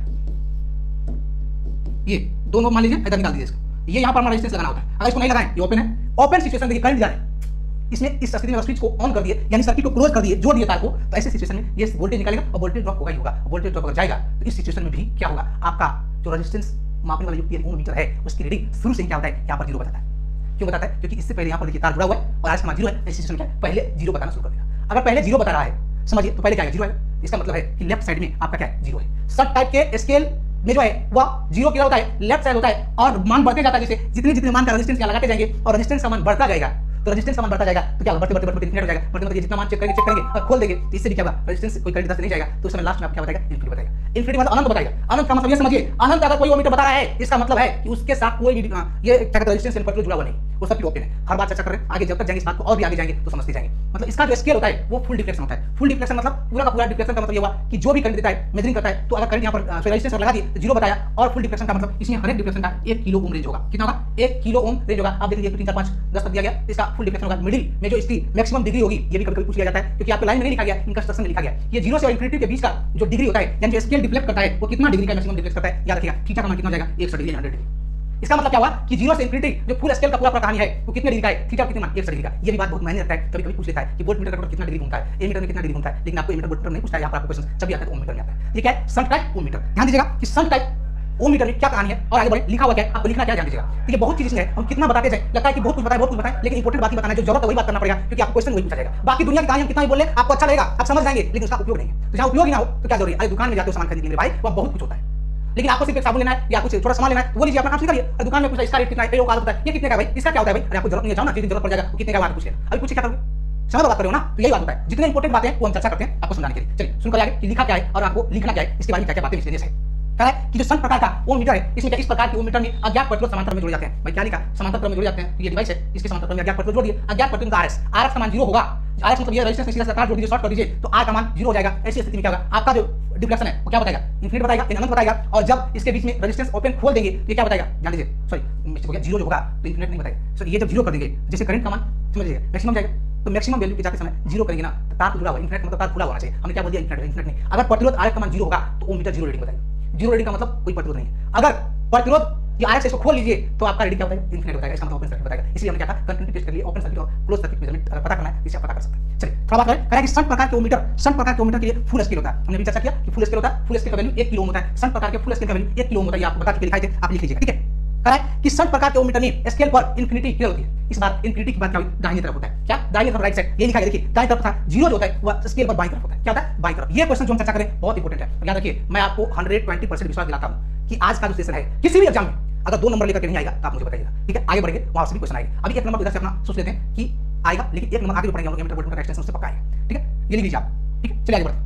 ये दो नोब मान लीजिए, इधर निकाल दीजिए इसको, ये यहां पर हमारा रेजिस्टेंस लगाना होता है। अगर इसको नहीं लगाएं, ये ओपन है, ओपन सिचुएशन देखिए करंट जा रहा है, इसमें इस स्थिति में स्विच को ऑन कर दिए यानी सर्किट को क्लोज कर दिए, जोड़ दिए तार को, तो ऐसे सिचुएशन में ये वोल्टेज निकालेगा और वोल्टेज ड्रॉप होगा ही होगा। वोल्टेज ड्रॉप अगर जाएगा तो इस सिचुएशन में भी क्या होगा, आपका जो रेजिस्टेंस मापने वाली युक्ति ओम मीटर है उसकी रीडिंग शुरू से क्या होता है, यहाँ पर जीरो बताता है। क्यों बताता है? क्योंकि इससे पहले यहाँ पर देखिए तार जुड़ा हुआ है और आज का जीरो है, इस सिचुएशन में क्या है, पहले जीरो बताना शुरू कर देगा। अगर पहले जीरो बता रहा है समझिए तो पहले क्या है, जीरो है। इसका मतलब है कि लेफ्ट साइड में आपका क्या है, जीरो है। शंट टाइप के स्केल में जो है वह जीरो क्या होता है, लेफ्ट साइड होता है और मान बढ़ते जाता है। जैसे जितने जितने मान का रेजिस्टेंस क्या लगाते जाएंगे और रेजिस्टेंस का मान बढ़ता जाएगा, तो रेजिस्टेंस का मान बढ़ता जाएगा तो क्या बढ़ते बढ़ते बढ़ते इन्फिनिट हो जाएगा। बढ़ते बढ़ते जितना मान चेक करेंगे चेक करेंगे और खोल देंगे, तो इससे भी क्या होगा, रेजिस्टेंस कोई करंट नहीं जाएगा, तो उसमें लास्ट में आप क्या बताएगा, इन्फिनिट बताएगा। इन्फिनिट मतलब अनंत बताएगा। अनंत का मतलब ये समझिए, अनंत अगर कोई ओम मीटर बता रहा है इसका मतलब है कि उसके साथ कोई भी ये क्या कहते हैं रेजिस्टेंस एंड प्रतिरोध जुड़ा हुआ नहीं, वो सब ओपन है। हर बात चर्चा कर रहे हैं, आगे जब तक जाएंगे इस बात को और भी आगे जाएंगे तो समझते जाएंगे। मतलब इसका जो स्केल होता है वो फुल डिफ्लेक्शन होता है। फुल डिफ्लेक्शन मतलब पूरा का पूरा डिफ्लेक्शन का मतलब ये हुआ कि जो भी करंट देता है मेजरिंग करता है, तो अगर करंट यहाँ पर रेजिस्टेंस लगा दिए तो जीरो बताया, और फुल डिफ्लेक्शन का मतलब इसमें हर एक डिफ्लेक्शन का एक किलो ओम रेंज होगा। कितना होगा, एक किलो ओम रेंज होगा। आप देख लीजिए तीन चार पांच दस तक दिया गया, इसका फुल डिफ्लेक्शन होगा। मिडिल में जो इसकी मैक्सिमम डिग्री होगी ये भी कभी कभी पूछ लिया जाता है, क्योंकि आपको लाइन में नहीं लिखा गया, इंस्ट्रक्शन में लिखा गया। ये जीरो से इन्फिनिटी के बीच का जो डिग्री होता है, यानी जो स्केल डिफ्लेक्ट करता है वो कितना डिग्री का मैक्सिमम डिफ्लेक्ट करता है, याद रखिएगा। थीटा का मान कितना हो जाएगा, एक सौ डिग्री, हंड्रेड डिग्री। इसका मतलब क्या हुआ कि जीरो से इन्फिनिटी जो फुल स्केल का पूरा कहानी है वो कितने डिग्री का है, थीटा कितने मान, एक सौ डिग्री का। ये भी बात बहुत मायने रखता है। कभी कभी पूछ लेता है कि वोल्ट मीटर का कितना डिग्री घूमता है, ए मीटर में कितना डिग्री घूमता है, लेकिन आपको ए मीटर वोल्ट मीटर नहीं पूछता है, यहाँ पर आपको क्वेश्चन जब भी आता है तो ओम मीटर में आता है। ये क्या है, शंट टाइप ओम मीटर। ध्यान दीजिएगा कि शंट टाइप ओम मीटर में क्या कहानी है और आगे बढ़े लिखा हुआ क्या है, आपको लिखना क्या, ध्यान दीजिएगा। देखिए बहुत चीजें हैं, हम कितना बताते जाए लगता है कि बहुत कुछ बताए बहुत कुछ बताए, लेकिन इंपॉर्टेंट बात ही बताना है, जो जरूरत है वही बात करना पड़ेगा, क्योंकि आपको क्वेश्चन वही पूछा जाएगा। बाकी दुनिया की कहानी हम कितना भी बोले आपको अच्छा लगेगा, आप समझ जाएंगे, लेकिन उसका उपयोग नहीं है। तो जहाँ उपयोग ही ना हो तो क्या जरूरी है, दुकान में जाते हो सामान खरीदने के लिए भाई वह बहुत कुछ होता है, लेकिन आपको सिर्फ एक साबुन लेना है या कुछ थोड़ा सामान लेना है, वो लीजिए अपना काम से करिए। और दुकान में पूछा इसका रेट कितना है, होता है ये कितने का भाई, इसका क्या होता है भाई, अरे आपको जरूरत नहीं है, जाओ ना जितनी जरूरत पड़ जाएगा वो कितने का बात पूछ लेना। अभी पूछे क्या करोगे, समझ बात करो ना, तो यही बात होता है। जितने इंपॉर्टेंट बातें वो हम चर्चा करते हैं आपको समझाने के लिए। चलिए सुनकर आगे कि लिखा क्या है और आपको लिखना क्या है, इसके बारे में क्या क्या बातें लिखने से क्या है कि जो शंट प्रकार का ओम मीटर है, इसमें क्या इस प्रकार के ओम मीटर में अज्ञात प्रतिरोध समांतर में जुड़ जाते हैं। भाई क्या लिखा, समांतर क्रम में जुड़ जाते हैं, तो ये डिवाइस है इसके समांतर क्रम में अज्ञात प्रतिरोध जोड़ दिए, अज्ञात प्रतिरोध आरएस, आरएस का मान जीरो होगा। आरएस मतलब ये रेजिस्टेंस सीधा तार जोड़ दीजिए, शॉर्ट कर दीजिए तो आर का मान जीरो हो जाएगा। ऐसी स्थिति में क्या होगा, आपका जो डिफ्लेक्शन है वो क्या बताएगा, इन्फिनिट बताएगा, अनंत बताएगा। और जब इसके बीच में रेजिस्टेंस ओपन खोल देंगे ये क्या बताएगा, ध्यान दीजिए, सॉरी मिस्टेक हो गया, जीरो जो होगा तो इन्फिनिट नहीं बताएगा। सॉरी ये जब जीरो कर देंगे, जैसे करंट का मान समझिए मैक्सिमम जाएगा, तो मैक्सिमम वैल्यू पे जाते समय जीरो करेंगे ना तो तार जुड़ा हुआ, इन्फिनिट मतलब तार खुला होना चाहिए। हमने क्या बोल दिया, इन्फिनिट इन्फिनिट नहीं। अगर प्रतिरोध आरएस का मान जीरो होगा तो ओम मीटर जीरो रीडिंग बताएगा। जीरो रीडिंग का मतलब कोई प्रतिरोध नहीं है। अगर प्रतिरोध ये आरएस इसको खोल लीजिए तो आपका रीडिंग क्या बताएगा, इन्फिनिट बताएगा। इसका मतलब ओपन सर्किट बताएगा। इसलिए हमने क्या कहा, कंटिन्यूटी टेस्ट के लिए ओपन सर्किट और क्लोज सर्किट मेजरमेंट पता करना है, इसे आप पता कर सकते हैं। चलिए थोड़ा बात करें, करें कि शंट प्रकार के ओम मीटर, शंट प्रकार के ओम मीटर के लिए फुल स्केल होता है। हमने भी चर्चा किया कि फुल स्केल होता है, फुल स्केल का वैल्यू एक किलो ओम होता है। शंट प्रकार के फुल स्केल का वैल्यू एक किलो ओम होता है, ये आपको बता के लिखाई थे, आप लिख लीजिएगा, ठीक है। कहा है कि शंट प्रकार के ओम मीटर में स्केल पर इन्फिनिटी क्लियर होती है। इस बार इन्फिनिटी की बात क्या हुई, दाहिनी तरफ होता है। क्या दाहिनी तरफ, राइट साइड, ये लिखा है देखिए, दाहिनी तरफ था, जीरो जो होता है वह स्केल पर बाईं तरफ होता है। क्या होता है, बाईं तरफ। ये क्वेश्चन जो हम चर्चा करें बहुत इंपॉर्टेंट है, याद रखिए। मैं आपको हंड्रेड ट्वेंटी परसेंट विश्वास दिलाता हूं कि आज का जो सेशन है किसी भी एग्जाम में अगर दो नंबर लेकर के नहीं आएगा तो आप मुझे बताइएगा, ठीक है। आगे बढ़ेंगे वहां से भी क्वेश्चन आएगा। अभी एक नंबर इधर से अपना सोच लेते हैं कि आएगा, लेकिन एक नंबर आगे पढ़ेंगे हम लोग, मीटर वोल्ट मीटर एक्सटेंशन से पक्का आएगा, ठीक है। ये लीजिए आप, ठीक है। चलिए आगे बढ़ते हैं।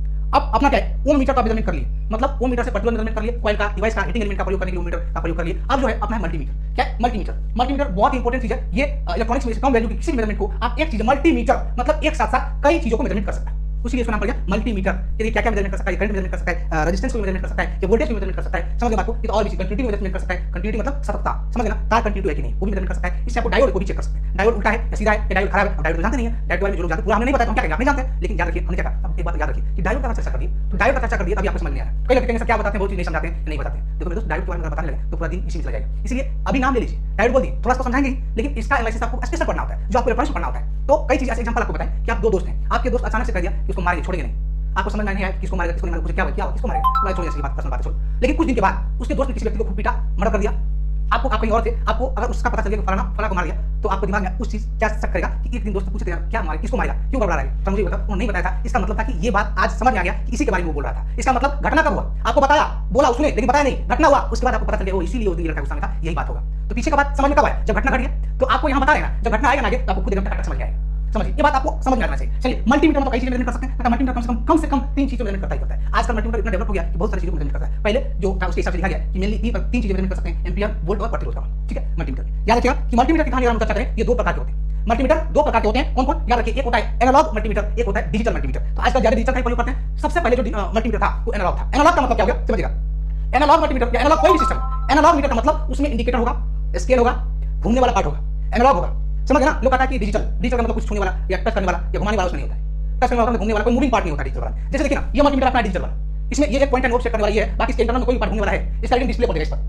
अब अपना क्या है, ओम मीटर का मेजरमेंट कर लिए, मतलब ओम मीटर से प्रतिरोध मेजरमेंट कर लिए, कॉइल का, डिवाइस का, हीटिंग एलिमेंट का प्रयोग करने के लिए ओम मीटर का प्रयोग कर लिए। अब जो है अपना है मल्टीमीटर। क्या है मल्टीमीटर, मल्टीमीटर बहुत इंपॉर्टेंट चीज है। ये इलेक्ट्रॉनिक्स में कम वैल्यू की किसी मेजरमेंट को आप एक चीज मल्टीमीटर मतलब एक साथ साथ कई चीजों को मेजरमेंट कर सकता है, उसी इसका नाम पड़ गया मल्टीमीटर। ये क्या क्या मेजरमेंट कर सकता है, करंट मेजरमेंट कर सकता है, रेजिस्टेंस को मेजरमेंट कर सकता है, वोल्टेज को मेजरमेंट कर सकता है, समझ गए बात को। ये तो और भी कंटिन्यूटी मेजरमेंट कर सकता है, कंटिन्यूटी मतलब सततता, समझ गए ना, तार कंटिन्यूटी है कि नहीं वो भी मेजरमेंट कर सकता है। इससे आपको डायोड को भी चेक कर सकते हैं, डायोड उल्टा है या सीधा है, डायोड खराब है। डायोड तो जानते नहीं है, डायोड वाले जो लोग जानते पूरा हमने नहीं बताया, हम क्या करेंगे आप नहीं जानते, लेकिन याद रखिए हमने क्या कहा। अब एक बात याद रखिए कि डायोड का चर्चा कर दी, तो डायोड का चर्चा कर दिया तभी आपको समझ नहीं आ रहा। कई लोग कहेंगे क्या बताते हैं, बहुत चीज नहीं समझाते हैं, नहीं बताते। देखो मेरे दोस्त डायोड के बारे में बताने लगे तो पूरा दिन इसी में चला जाएगा। इसलिए अभी नाम ले लीजिए, डायोड बोल दी, थोड़ा सा समझाएंगे, लेकिन इसका एनालिसिस आपको स्पेशल पढ़ना होता है, जो आपको इलेक्ट्रॉनिक्स पढ़ना होता है। तो कई चीज ऐसे एग्जांपल आपको बताएं कि आप दो दोस्त हैं, आपके दोस्त अचानक से कह दिया कि उसको मारेंगे, छोड़ेंगे नहीं। आपको समझ में नहीं आया किसको मारेगा किसको नहीं मारेगा, क्या क्या किसको मारेगा, मैं छोड़ ऐसी बात पर्सनल बात छोड़। लेकिन कुछ दिन के बाद उसके दोस्त ने किसी व्यक्ति को खूब पीटा, मर्डर कर दिया, आपको आप कहीं और थे, आपको अगर उसका पता चल गया कि फलाना फला को मार गया, तो आपको दिमाग में उस चीज क्या शक करेगा कि एक दिन दोस्त पूछते यार क्या मारा, किसको मारा, क्यों घबरा रहा है, तो मुझे बता उन्होंने नहीं बताया था। इसका मतलब था कि ये बात आज समझ में आ गया कि इसी के बारे में वो बोल रहा था। इसका मतलब घटना कब हुआ, आपको बताया, बोला उसने, लेकिन बताया नहीं, घटना हुआ, उसके बाद आपको पता चल गया वो इसीलिए उस दिन लड़का गुस्सा में था, यही बात होगा। तो पीछे का बात समझ में कब आया, जब घटना घट गया। तो आपको यहाँ बता रहे ना, जब घटना आएगा ना आगे, तो आपको खुद एकदम टक-टक समझ में आएगा। समझिए, ये बात आपको समझ में आना चाहिए। चलिए, मल्टीमीटर मतलब कई चीजें मेजरमेंट कर सकते हैं, मतलब मल्टीमीटर कम से कम कम से कम तीन चीजों में मेजरमेंट करता ही करता है। आजकल मल्टीमीटर इतना डेवलप हो गया कि बहुत सारी चीजों को मेजरमेंट करता है। पहले जो था उसके हिसाब से लिखा गया कि मेनली तीन तीन चीजें मेजरमेंट कर सकते हैं, एम्पियर, वोल्ट और प्रतिरोध का। ठीक है, मल्टीमीटर याद रखिएगा कि मल्टीमीटर की कहानी हम चर्चा करें, ये दो प्रकार के होते हैं। मल्टीमीटर दो प्रकार के होते हैं, कौन कौन, याद रखिए। एक होता है एनालॉग मल्टीमीटर, एक होता है डिजिटल मल्टीमीटर। तो आजकल ज्यादा डिजिटल का प्रयोग करते हैं। सबसे पहले जो मल्टीमीटर था वो एनालॉग था। एनालॉग का मतलब क्या हो गया, समझिएगा। एनालॉग मल्टीमीटर या एनालॉग कोई भी सिस्टम, एनालॉग मीटर का मतलब उसमें इंडिकेटर होगा, स्केल होगा, घूमने वाला पार्ट होगा, एनालॉग होगा। समझ गए ना। लोग कहता है कि डिजिटल, डिजिटल का मतलब कुछ छूने वाला या टच करने वाला या घुमाने वाला उसमें नहीं होता है। टच करने वाला, घूमने वाला, कोई मूविंग पार्ट नहीं होता डिजिटल वाला। जैसे देखिए ना, ये मल्टीमीटर अपना डिजिटल वाला, इसमें ये एक पॉइंट एंड नोट सेट करने वाला ये है, बाकी इसके इंटरनल में कोई पार्ट घूमने वाला है, इसका डिस्प्ले पर देगा इस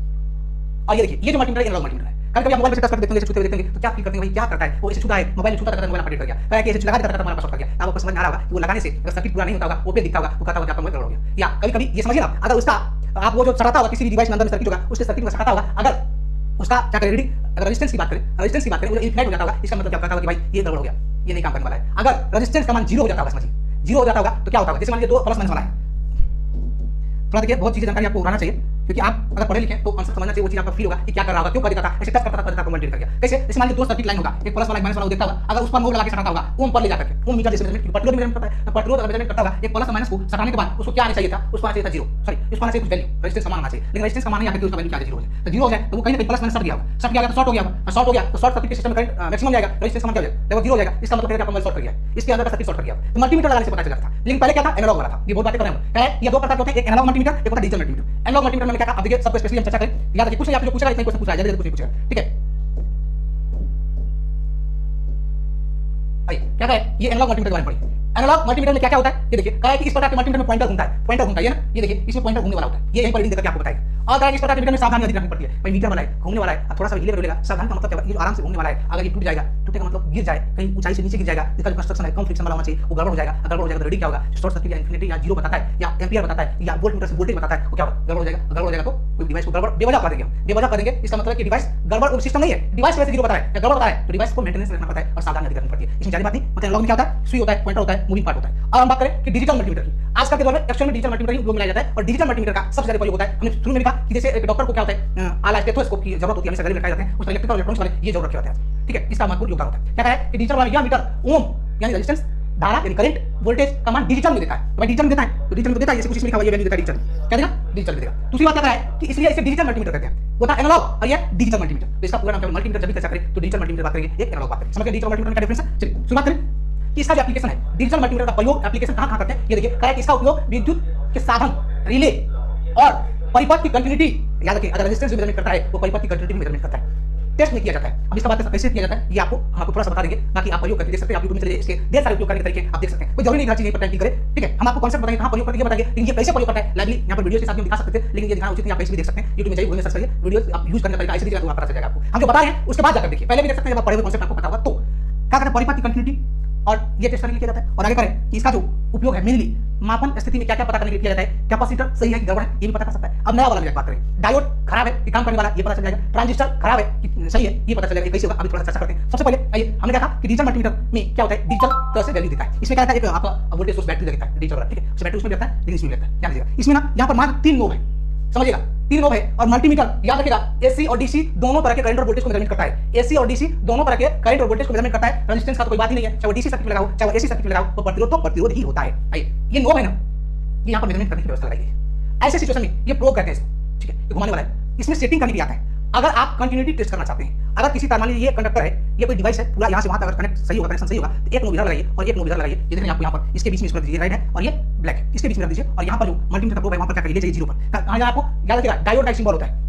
पर। और ये देखिए, ये जो मल्टीमीटर एनालॉग मल्टीमीटर है, कभी कभी आप मोबाइल में टच करके देखते हैं, छूते हुए देखेंगे तो क्या फील करते हैं, भाई क्या करता है वो, इसे छूता है, मोबाइल छूता करता है, मोबाइल अपडेट कर गया, कहा कि इसे लगा देता है, हमारा पासवर्ड कर गया। आपको समझ में आ रहा होगा कि वो लगाने से अगर सर्किट पूरा नहीं होता होगा, ओपन दिखता होगा, वो कहता होगा कि आपका मोबाइल गड़बड़ हो गया। या कभी कभी ये समझिए ना, अगर उसका आप वो जो सटाता होगा किसी भी डिवाइस में अंदर में सर्किट होगा, उसके सर्किट में सटाता होगा, अगर उसका क्या करें रीडिंग, अगर रेजिस्टेंस की बात करें, रेजिस्टेंस की बात करें, वो इनफिनिट हो जाता होगा, इसका मतलब क्या कहता होगा कि भाई ये गड़बड़ हो गया, ये नहीं काम करने वाला है। अगर रेजिस्टेंस का मान जीरो हो जाता होगा, समझिए जीरो हो जाता होगा तो क्या होता होगा, जैसे मान लीजिए दो प्लस माइनस वाला है। थोड़ा देखिए, बहुत चीजें जानकारी आपको उड़ाना चाहिए, क्योंकि आप अगर पढ़े लिखे तो कॉन्सेप्ट समझना चाहिए, वो चीज आपका फील होगा कि क्या कर रहा होगा, क्यों कर देता था, ऐसे टच करता था, करता था, मल्टीमीटर कर गया। कैसे, जैसे मान लीजिए दो सर्किट लाइन होगा, एक प्लस वाला एक माइनस वाला देखता होगा, अगर उस पर नोड लगा के सटाता होगा, ओम पर ले जाकर के ओम मीटर जैसे मेजरमेंट, प्रतिरोध मेजरमेंट करता है, प्रतिरोध मेजरमेंट करता होगा, एक प्लस माइनस को सटाने के बाद उसको क्या आना चाहिए था, उसको आना चाहिए था जीरो, सॉरी उसको आना चाहिए कुछ वैल्यू, रेजिस्टेंस समान आना चाहिए, लेकिन रेजिस्टेंस समान नहीं आकर के उसका वैल्यू क्या जीरो हो जाए, तो जीरो हो जाए तो वो कहीं ना कहीं प्लस माइनस सट गया होगा, सट गया तो शॉर्ट हो गया होगा, शॉर्ट हो गया तो शॉर्ट सर्किट के सिस्टम में करंट मैक्सिमम जाएगा, रेजिस्टेंस समान क्या हो जाएगा, देखो जीरो हो जाएगा, इसका मतलब आपका मोबाइल शॉर्ट कर गया, इसके अंदर का सर्किट शॉर्ट कर गया। तो मल्टीमीटर लगाने से पता चला था, लेकिन पहले क्या था, एनालॉग वाला था। ये बहुत बातें कर रहे हैं, क्या है, ये दो प्रकार के होते हैं, एक एनालॉग मल्टीमीटर, एक होता है डिजिटल मल्टीमीटर। एनालॉग मल्टीमीटर में क्या कहा, अब देखिए सबको स्पेशली हम चर्चा करें, याद रखिए कुछ नहीं, आप जो पूछेगा इतना क्वेश्चन पूछा जाएगा, कुछ नहीं पूछेगा, ठीक है। आइए क्या है, ये एनालॉग मल्टीमीटर के बारे में पढ़िए। एनालॉग मल्टीमीटर में क्या क्या होता है, ये देखिए क्या है कि इस प्रकार के मल्टीमीटर में पॉइंटर घूमता है, पॉइंटर घूमता है ना, ये देखिए इसमें पॉइंटर घूमने वाला होता है, ये यहीं पर रीडिंग देकर आपको बताएगा। और क्या है, इस प्रकार के मीटर में सावधानी अधिक रखनी पड़ती है, भाई मीटर वाला है, घूमने वाला है, थोड़ा सा हिले डुलेगा, सावधान का मतलब क्या है, ये आराम से घूमने वाला है, अगर ये टूट जाएगा, टूटे का मतलब गिर जाए, कहीं ऊंचाई से नीचे गिर जाएगा, इसका जो कंस्ट्रक्शन है कम फ्रिक्शन वाला होना चाहिए, वो गड़बड़ हो जाएगा। गड़बड़ हो जाएगा तो रीडिंग क्या होगा, शॉर्ट सर्किट या इन्फिनिटी या जीरो बताता है, या एम्पियर बताता है, या वोल्ट मीटर से वोल्टेज बताता है, वो क्या होगा, गड़बड़ हो जाएगा। गड़बड़ हो जाएगा तो कोई डिवाइस को गड़बड़ बेवजह कर देंगे, बेवजह कर देंगे, इसका मतलब कि डिवाइस गड़बड़ और सिस्टम नहीं है, डिवाइस वैसे जीरो बता है या गड़बड़ बता है, तो डिवाइस को मेंटेनेंस रखना पड़ता है और सावधानी अधिक रखनी पड़ती है। इसमें ज्यादा बात नहीं, मतलब एनालॉग में क्या होता है, सुई होता है, पॉइंटर होता है, मूविंग पार्ट होता है। और हम बात करें कि डिजिटल मल्टीमीटर की, आजकल के दौर में एक्चुअल में डिजिटल मल्टीमीटर ही उपयोग में लाया जाता है, और डिजिटल मल्टीमीटर का सबसे ज्यादा प्रयोग होता है, हमने शुरू में कहा कि जैसे एक डॉक्टर को क्या होता है, आला स्टेथोस्कोप की जरूरत होती है, हमें सर्जरी में लगाए जाते हैं, उस इलेक्ट्रिकल और इलेक्ट्रॉनिक्स वाले ये जरूरत रखे होते हैं, ठीक है। इसका महत्वपूर्ण योगदान होता है। क्या है कि डिजिटल वाला यह मीटर ओम यानी रेजिस्टेंस, धारा यानी करंट, वोल्टेज का मान डिजिटल में देता है। तो भाई डिजिटल में देता है, तो डिजिटल में देता है, जैसे कुछ इसमें लिखा हुआ ये वैल्यू देता है, डिजिटल क्या देगा, डिजिटल देगा। दूसरी बात क्या है कि इसलिए इसे डिजिटल मल्टीमीटर कहते हैं, वो था एनालॉग और ये डिजिटल मल्टीमीटर। तो इसका पूरा नाम क्या है, मल्टीमीटर जब भी चर्चा करें तो डिजिटल मल्टीमीटर बात करेंगे, एक एनालॉग बात करेंगे। समझ गए डिजिटल मल्टीमीटर में क्या डिफरेंस है। चलिए शुरुआत करें कि इसका जो एप्लीकेशन है, डिजिटल मल्टीमीटर का प्रयोग एप्लीकेशन कहां कहां करते हैं, ये देखिए क्या है कि इसका उपयोग विद्युत के साधन, रिले और परिपथ की कंटिन्यूटी, याद रखिए अगर रेजिस्टेंस मेजरमेंट करता है तो परिपथ की कंटिन्यूटी मेजरमेंट करता है, टेस्ट में किया जाता है। अब इसका बात कैसे किया जाता है ये आपको हम आपको थोड़ा सा बता देंगे, बाकी आप प्रयोग करके देख सकते हैं, आप यूट्यूब में चले इसके ढेर सारे उपयोग करने के तरीके आप देख सकते हैं, कोई जरूरी नहीं हर चीज यहीं पर टाइप करें, ठीक है। हम आपको कॉन्सेप्ट बताएंगे, कहां प्रयोग करके बताएंगे, लेकिन ये कैसे प्रयोग करता है लाइवली यहां पर वीडियो के साथ हम दिखा सकते थे, लेकिन ये दिखाना उचित नहीं, आप कैसे भी देख सकते हैं, यूट्यूब में जाइए, गूगल में सर्च करिए, वीडियो आप यूज करने का तरीका ऐसे दीजिएगा तो आपको पता चल जाएगा आपको। हम जो बता रहे हैं उसके बाद जाकर देखिए, पहले भी देख सकते हैं, जब आप पढ़े हुए कॉन्सेप्ट आपको पता होगा। तो क्या करते हैं, परिपथ की कंटिन्यूटी और ये टेस्ट करने के लिए किया जाता है, और आगे करें कि इसका जो उपयोग है मेनली मापन स्थिति में क्या क्या पता करने के लिए किया जाता है, कैपेसिटर सही है कि गड़बड़ है ये भी पता कर सकता है। अब नया वाला में बात करें, डायोड खराब है कि काम करने वाला ये पता चल जाएगा, ट्रांजिस्टर खराब है कि सही है ये पता चल जाएगा, कैसे होगा अभी थोड़ा चर्चा करते हैं। सबसे पहले आइए हमने क्या कहा कि डिजिटल मल्टीमीटर में क्या होता है, डिजिटल तरह से वैल्यू दिखता है। इसमें क्या होता है, एक आपका वोल्टेज सोर्स बैटरी लगता है डिजिटल वाला, ठीक है, बैटरी उसमें लगता है लेकिन इसमें लगता है, ध्यान दीजिएगा। इसमें ना यहाँ पर मान तीन नोब है, समझिएगा तीन नोब है, और मल्टीमीटर याद रखिएगा एसी और डीसी दोनों तरह के करंट और वोल्टेज को मेजरमेंट करता है, एसी और डीसी दोनों तरह के करंट और वोल्टेज को मेजरमेंट करता है। रेजिस्टेंस का तो कोई बात ही नहीं है, चाहे वो डीसी सर्किट लगा हो चाहे वो एसी सर्किट लगा हो, तो प्रतिरोध तो प्रतिरोध ही होता है। आइए ये नोब है ना, ये यहाँ पर मेजरमेंट करने की व्यवस्था लगाई है। ऐसे सिचुएशन में ये प्रोब कहते हैं इसको, ठीक है, ये घुमाने वाला है, इसमें सेटिंग करने के लिए आता है। अगर आप कंटिन्यूटी टेस्ट करना चाहते हैं, अगर किसी तार मान लीजिए ये कंडक्टर है, ये कोई डिवाइस है, पूरा यहाँ से वहाँ तक अगर कनेक्ट सही होगा, कनेक्शन सही होगा, तो एक नोब इधर लगाइए और एक नोब इधर लगाइए, ये देखें आपको यहाँ पर इसके बीच में इसको रख दीजिए, राइट है, और ये ब्लैक है, इसके बीच में रख दीजिए, और यहाँ पर जो मल्टीमीटर का प्रोब है वहाँ पर क्या करिए, चाहिए जीरो पर, कहाँ जाना आपको याद रखिएगा, डायोड का सिंबल होता है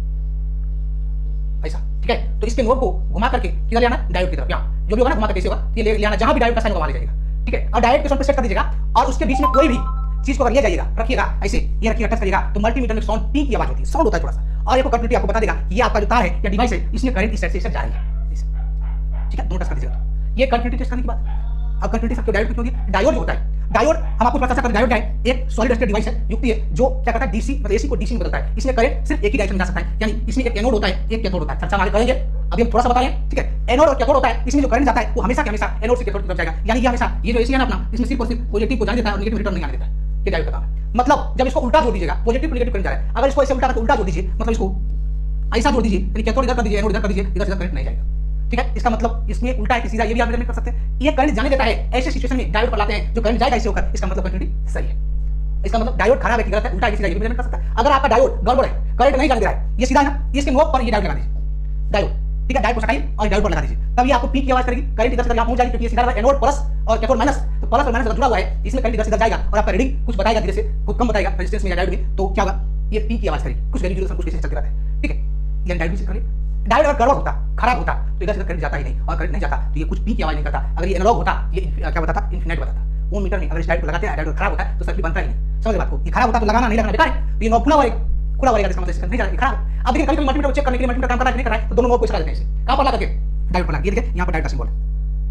ऐसा, ठीक है। तो इसके नोब को घुमा करके किधर ले आना, डायोड की तरफ, यहाँ जो भी होगा ना घुमा करके होगा, ये ले आना, जहाँ भी डायोड का साइन होगा वहाँ ले जाइएगा, ठीक है। और डायोड के साथ सेट कर दीजिएगा, और उसके बीच में कोई भी चीज को अगर ले जाइएगा, रखिएगा ऐसे, ये रखिएगा, टच करिएगा, तो मल्टीमीटर में साउंड पी की आवाज होती है, साउंड होता है थोड़ा सा, और ये को कंटिन्यूटी आपको बता देगा ये आपका जो तार है या डिवाइस है, इसमें करंट इस साइड से इस साइड जा रही है, ठीक है, दोनों टच कर दीजिएगा। ये कंटिन्यूटी टेस्ट करने के बाद अब कंटिन्यूटी सबके डायोड क्यों होती है, डायोड जो होता है डायोड हम आपको चर्चा करें, डायोड क्या है? एक सॉलिड स्टेट डिवाइस है, युक्ति है जो क्या करता है, डीसी मतलब एसी को डीसी में बदलता है। इसमें करंट सिर्फ एक ही डायरेक्शन में जा सकता है, यानी इसमें एक एनोड होता है, एक कैथोड होता है। चर्चा हमारे करेंगे, अभी हम थोड़ा सा बता रहे हैं, ठीक है। एनोड और कैथोड होता है, इसमें जो करंट जाता है वो हमेशा के हमेशा एनोड से कैथोड की तरफ जाएगा, यानी कि हमेशा ये जो एसी है ना अपना, इसमें सिर्फ और सिर्फ पॉजिटिव को जाने देता है और नेगेटिव रिटर्न नहीं आने देता है। ये डायोड का काम है। मतलब जब इसको उल्टा जोड़ दीजिएगा, पॉजिटिव टू नेगेटिव करंट जा रहा है, अगर इसको ऐसे उल्टा करके उल्टा जोड़ दीजिए, मतलब इसको ऐसा जोड़ दीजिए, यानी कैथोड इधर कर दीजिए, एनोड इधर कर दीजिए, इधर से करंट नहीं जाएगा, ठीक है। इसका मतलब इसमें उल्टा है कि सीधा, ये भी आप मेजरमेंट कर सकते हैं। ये करंट जाने देता है, ऐसे सिचुएशन में डायोड पर लाते हैं जो करंट जाएगा इसे होकर, इसका मतलब कंटिन्यूटी सही है। इसका मतलब डायोड खराब है कि गलत है, उल्टा है कि सीधा, ये भी मेजरमेंट कर सकता है। अगर आपका डायोड गड़बड़ है, करंट नहीं जाने दे रहा है, ये सीधा है ना, इसके नोक पर ये डायोड लगा दीजिए, डायोड, ठीक है। डायोड को सटाइए और डायोड पर लगा दीजिए, तब ये आपको पीक की आवाज करेगी, करंट इधर से इधर पहुंच जाएगी, क्योंकि ये सीधा एनोड प्लस और कैथोड माइनस, तो प्लस और माइनस जुड़ा हुआ है, इसमें करंट इधर से इधर जाएगा और आपका रीडिंग कुछ बताएगा, धीरे से कुछ कम बताएगा रेजिस्टेंस में या डायोड में, तो क्या होगा, ये पीक की आवाज करेगी, कुछ वैल्यू जीरो कुछ कैसे चलते रहता है, ठीक है। ये डायोड भी चेक करिए, डायोड अगर गड़बड़ होता, खराब होता, तो इधर से करंट जाता ही नहीं, और करंट नहीं जाता तो ये कुछ पीक की आवाज नहीं करता। अगर ये एनालॉग होता, ये क्या बताता, इन्फिनिट बताता। ओम मीटर में अगर इस डायोड को लगाते हैं, डायोड खराब होता है तो सर्किट बनता ही नहीं। समझ बात को, ये खराब होता तो लगाना नहीं लगाना बेकार है, तो ये नॉब खुला हुआ है, खुला हुआ है, इसका मतलब इसका नहीं जा रहा है, खराब। अब देखिए कभी कभी मल्टीमीटर चेक करने के लिए मल्टीमीटर काम कर रहा है कि नहीं कर रहा है, तो दोनों नॉब को चला देते हैं, इसे कहां पर लगा के, डायोड पर लगा, ये देखिए यहां पर डायोड का सिंबल है,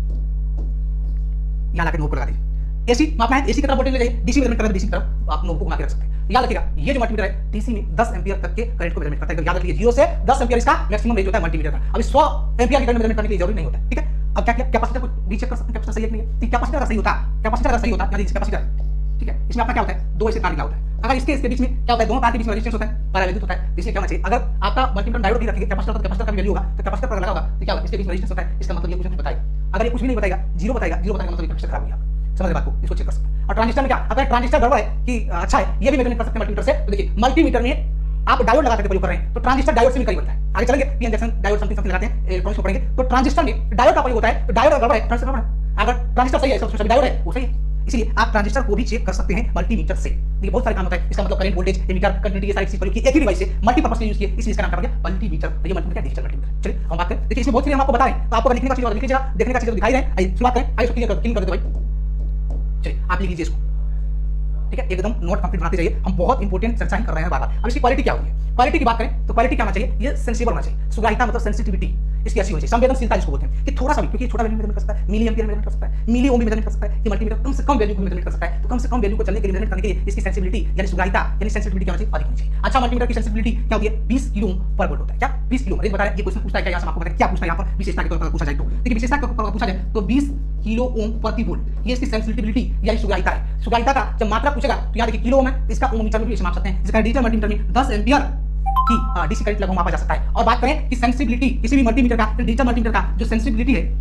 यहां लाके नॉब पर लगा दीजिए। एसी मापना है, एसी की तरफ वोल्टेज ले जाइए, डीसी मेजरमेंट करना है, डीसी की तरफ आप नॉब को घुमा के रख सकते हैं। याद रखिएगा, ये जो मल्टीमीटर है डीसी में दस एम्पीयर तक के करंट को मेजरमेंट करता है, याद रखिए जीरो से दस एम्पीयर इसका मैक्सिमम रेंज होता है मल्टीमीटर का। अभी सौ एम्पीयर की करंट मेजरमेंट करने के लिए जरूरी नहीं होता है, ठीक है। अब क्या किया, कैपेसिटर को भी चेक कर सकते हैं, कैपेसिटर सही है कि नहीं है, तो कैपेसिटर अगर सही होता, कैपेसिटर अगर सही होता, यानी कैपेसिटर, ठीक है, इसमें आपका क्या होता है, दो ऐसे तार निकला होता है। अगर इसके इसके बीच में क्या होता है, दोनों तार के बीच में रेजिस्टेंस होता है, पैरेलल होता है, इसलिए क्या होना चाहिए, अगर आपका मल्टीमीटर डायोड भी रखिए, कैपेसिटर तो कैपेसिटर का भी वैल्यू होगा, तो कैपेसिटर पर लगा होगा तो क्या होगा, इसके बीच में रेजिस्टेंस होता है, इसका मतलब ये कुछ नहीं बताएगा। अगर ये कुछ भी नहीं बताएगा, जीरो बताएगा, जीरो बताएगा मतलब कैपेसिटर खराब हो गया। समझ बात को, इसको चेक कर सकते हैं। और ट्रांजिस्टर में क्या, अगर ट्रांजिस्टर गड़बड़ है कि अच्छा है, ये भी मेजरमेंट कर सकते हैं मल्टीमीटर से। तो देखिए मल्टीमीटर में आप डायोड लगा करके प्रयोग कर रहे हैं, तो ट्रांजिस्टर डायोड से भी करीब बनता है। आगे चलेंगे, P junction diode something something लगाते हैं, इलेक्ट्रॉनिक्स में पढ़ेंगे, तो ट्रांजिस्टर में डायोड का प्रयोग होता है। तो डायोड अगर गड़बड़ है, ट्रांजिस्टर गड़बड़ है, अगर ट्रांजिस्टर सही है, सब सभी डायोड है वो सही है, इसलिए आप ट्रांजिस्टर को भी चेक कर सकते हैं मल्टीमीटर से। देखिए बहुत सारे काम होता है, इसका मतलब करंट, वोल्टेज, एमीटर, कंटिन्यूटी, ये सारी चीज प्रयोग की एक ही डिवाइस से मल्टीपर्पस से यूज किए, इसलिए इसका नाम क्या हो गया, मल्टीमीटर। तो ये मल्टीमीटर डिजिटल मल्टीमीटर। चलिए हम बात करें, देखिए इसमें बहुत चीजें हम आपको बता रहे हैं, तो आपको लिखने का चीज और लिख लीजिएगा, देखने का चीज दिखाई रहे। आइए शुरुआत करें, आइए क्लियर कर क्लीन कर देते भाई। चलिए आप लिख लीजिए इसको, ठीक है, एकदम नोट कंप्लीट बनाते जाइए, हम बहुत इंपॉर्टेंट चर्चा कर रहे हैं बार बार। अब इसकी क्वालिटी क्या होती है, क्वालिटी की बात करें तो क्वालिटी क्या होना चाहिए, ये सेंसिबल होना चाहिए, सुग्राहिता मतलब सेंसिटिविटी इसकी अच्छी होनी चाहिए, संवेदनशीलता जिसको बोलते हैं, कि थोड़ा सा भी, क्योंकि छोटा वैल्यू मेजरमेंट कर सकता है, मिली एम्पियर मेजरमेंट कर सकता है, मिली ओम भी मेजरमेंट कर सकता है, कि मल्टीमीटर कम से कम वैल्यू को मेजरमेंट कर सकता है, तो कम से कम वैल्यू को चलने के लिए मेजरमेंट करने के लिए इसकी सेंसिटिविटी यानी सुग्राहिता यानी सेंसिटिविटी क्या होनी चाहिए, अधिक होनी चाहिए। अच्छा मल्टीमीटर की सेंसिटिविटी क्या होती है, बीस किलो ओम पर वोल्ट होता है, क्या बीस किलो, बता रहे ये क्वेश्चन पूछता है क्या, यहाँ से आपको बताया क्या पूछता है, यहाँ पर विशेषता के तौर पर पूछा जाए तो देखिए विशेषता के तौर पर पूछा जाए तो बीस किलो ओम प्रति वोल्ट, ये इसकी सेंसिटिविटी यानी सुग्राहिता है। सुग्राहिता का जब मात्रा पूछेगा तो याद रखिए किलो ओम है, इसका ओम मीटर में भी इसे माप सकते हैं, जिसका डिजिटल मल्टीमीटर में दस एम्पीयर की डीसी करंट लगभग मापा जा सकता है। और बात करें कि सेंसिटिविटी किसी भी मल्टीमीटर का, डिजिटल मल्टीमीटर का जो सेंसिटिविटी है,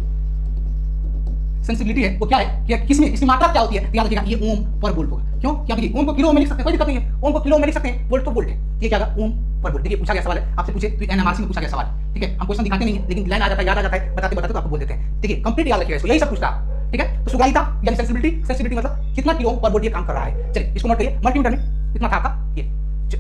सेंसिटिविटी है वो क्या है कि किसमें इसकी मात्रा क्या होती है, याद रखिएगा ये ओम पर वोल्ट होगा। क्यों, क्या देखिए ओम को किलो में लिख सकते हैं, कोई दिक्कत नहीं है, ओम को किलो में लिख सकते हैं, वोल्ट तो वोल्ट है, ये क्या होगा ओम पर वोल्ट। देखिए पूछा गया सवाल है, आपसे पूछे तो एनएमआरसी में पूछा गया सवाल, ठीक है, हम क्वेश्चन दिखाते नहीं है लेकिन लाइन आ जाता है, याद आ जाता है, बताते बताते तो आपको बोल देते हैं। देखिए कंप्लीट याद रखिएगा इसको, यही सब पूछता, ठीक है। तो सुग्राहिता यानी सेंसिटिविटी, सेंसिटिविटी मतलब कितना किलो पर वोल्ट ये काम कर रहा है। चलिए इसको नोट करिए, मल्टीमीटर में कितना था आपका ये।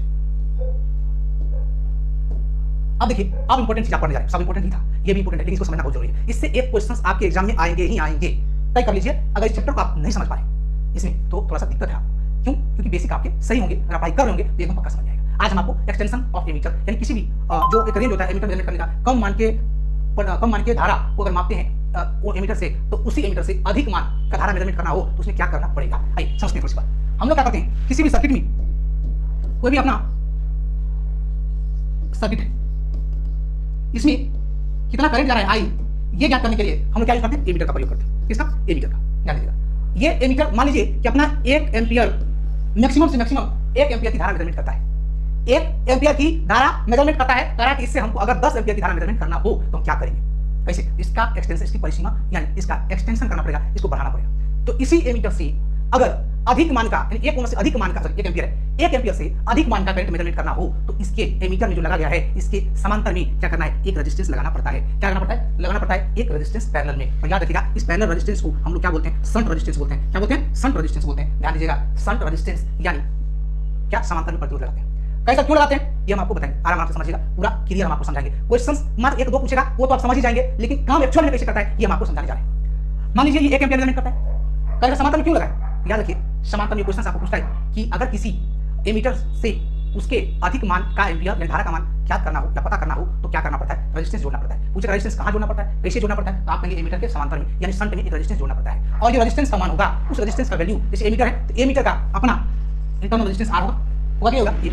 अब देखिए अब इंपॉर्टेंट चीज आप पढ़ने जा रहे हैं, सब इंपॉर्टेंट नहीं था, ये भी इंपॉर्टेंट है लेकिन इसको समझना बहुत जरूरी है, इससे एक क्वेश्चंस आपके एग्जाम में आएंगे ही आएंगे, तय कर लीजिए। अगर इस चैप्टर को आप नहीं समझ पा रहे इसमें तो थोड़ा सा दिक्कत है आपको, क्यों, क्योंकि बेसिक आपके सही होंगे, अगर अप्लाई कर रहे होंगे तो एकदम पक्का समझ जाएगा। आज हम आपको एक्सटेंशन ऑफ एमीटर यानी किसी भी जो एक रेंज होता है एमीटर मेजरमेंट करने का, कम मान के कम मान के धारा को अगर मापते हैं वो एमीटर से, तो उसी एमीटर से अधिक मान का धारा मेजरमेंट करना हो तो उसमें क्या करना पड़ेगा। आइए समझते हैं। हम लोग क्या करते हैं, किसी भी सर्किट में कोई भी अपना सर्किट है, इसमें कितना करंट जा रहा है आई, ये ज्ञात करने के लिए हम लोग क्या यूज करते हैं, एमीटर का प्रयोग करते हैं। किसका, एमीटर का। ध्यान दीजिएगा, ये एमीटर मान लीजिए कि अपना एक एम्पियर मैक्सिमम से मैक्सिमम एक एम्पियर की धारा मेजरमेंट करता है, एक एम्पियर की धारा मेजरमेंट करता है, कह रहा है कि इससे हमको अगर दस एम्पियर की धारा मेजरमेंट करना हो तो हम क्या करेंगे, कैसे, इसका एक्सटेंशन, इसकी परिसीमा यानी इसका एक्सटेंशन करना पड़ेगा, इसको बढ़ाना पड़ेगा। तो इसी एमीटर से अगर अधिक मान का यानी एक ओम से अधिक मान का, एक एम्पियर है, एक एम्पियर से अधिक मान का करंट मेजरमेंट करना हो तो इसके एमीटर में जो लगा गया है इसके समांतर में क्या करना है, एक रेजिस्टेंस लगाना पड़ता है। क्या करना पड़ता है, लगाना पड़ता है एक रेजिस्टेंस पैरेलल में। और याद रखिएगा इस पैरेलल रेजिस्टेंस को हम लोग क्या बोलते हैं, शंट रेजिस्टेंस बोलते हैं। क्या बोलते हैं, शंट रेजिस्टेंस बोलते हैं। ध्यान दीजिएगा, शंट रेजिस्टेंस यानी क्या, समांतर में प्रतिरोध लगाते हैं। कैसा क्यों लगाते हैं ये हम आपको बताएंगे, आराम से समझिएगा, पूरा क्लियर हम आपको समझाएंगे। क्वेश्चंस मात्र एक दो पूछेगा वो तो आप समझ ही जाएंगे, लेकिन काम एक्चुअल में कैसे करता है ये हम आपको समझाने जा रहे हैं। मान लीजिए ये एक एम्पियर मेजरमेंट करता है, कहेगा समांतर में क्यों लगाए, याद रखिए समांतर में क्वेश्चन आपको पूछता है कि अगर किसी एमीटर से उसके अधिक मान का एम्पियर यानी धारा का मान ज्ञात करना हो या पता करना हो तो क्या करना पड़ता है, रेजिस्टेंस जोड़ना पड़ता है। पूछे रेजिस्टेंस कहां जोड़ना पड़ता है, कैसे जोड़ना पड़ता है, तो आप कहेंगे एमीटर के समांतर में यानी शंट में एक रेजिस्टेंस जोड़ना पड़ता है। और जो रेजिस्टेंस का मान होगा उस रेजिस्टेंस का वैल्यू, जैसे एमीटर है तो एमीटर का अपना इंटरनल रेजिस्टेंस आर होगा, होगा क्या होगा ये,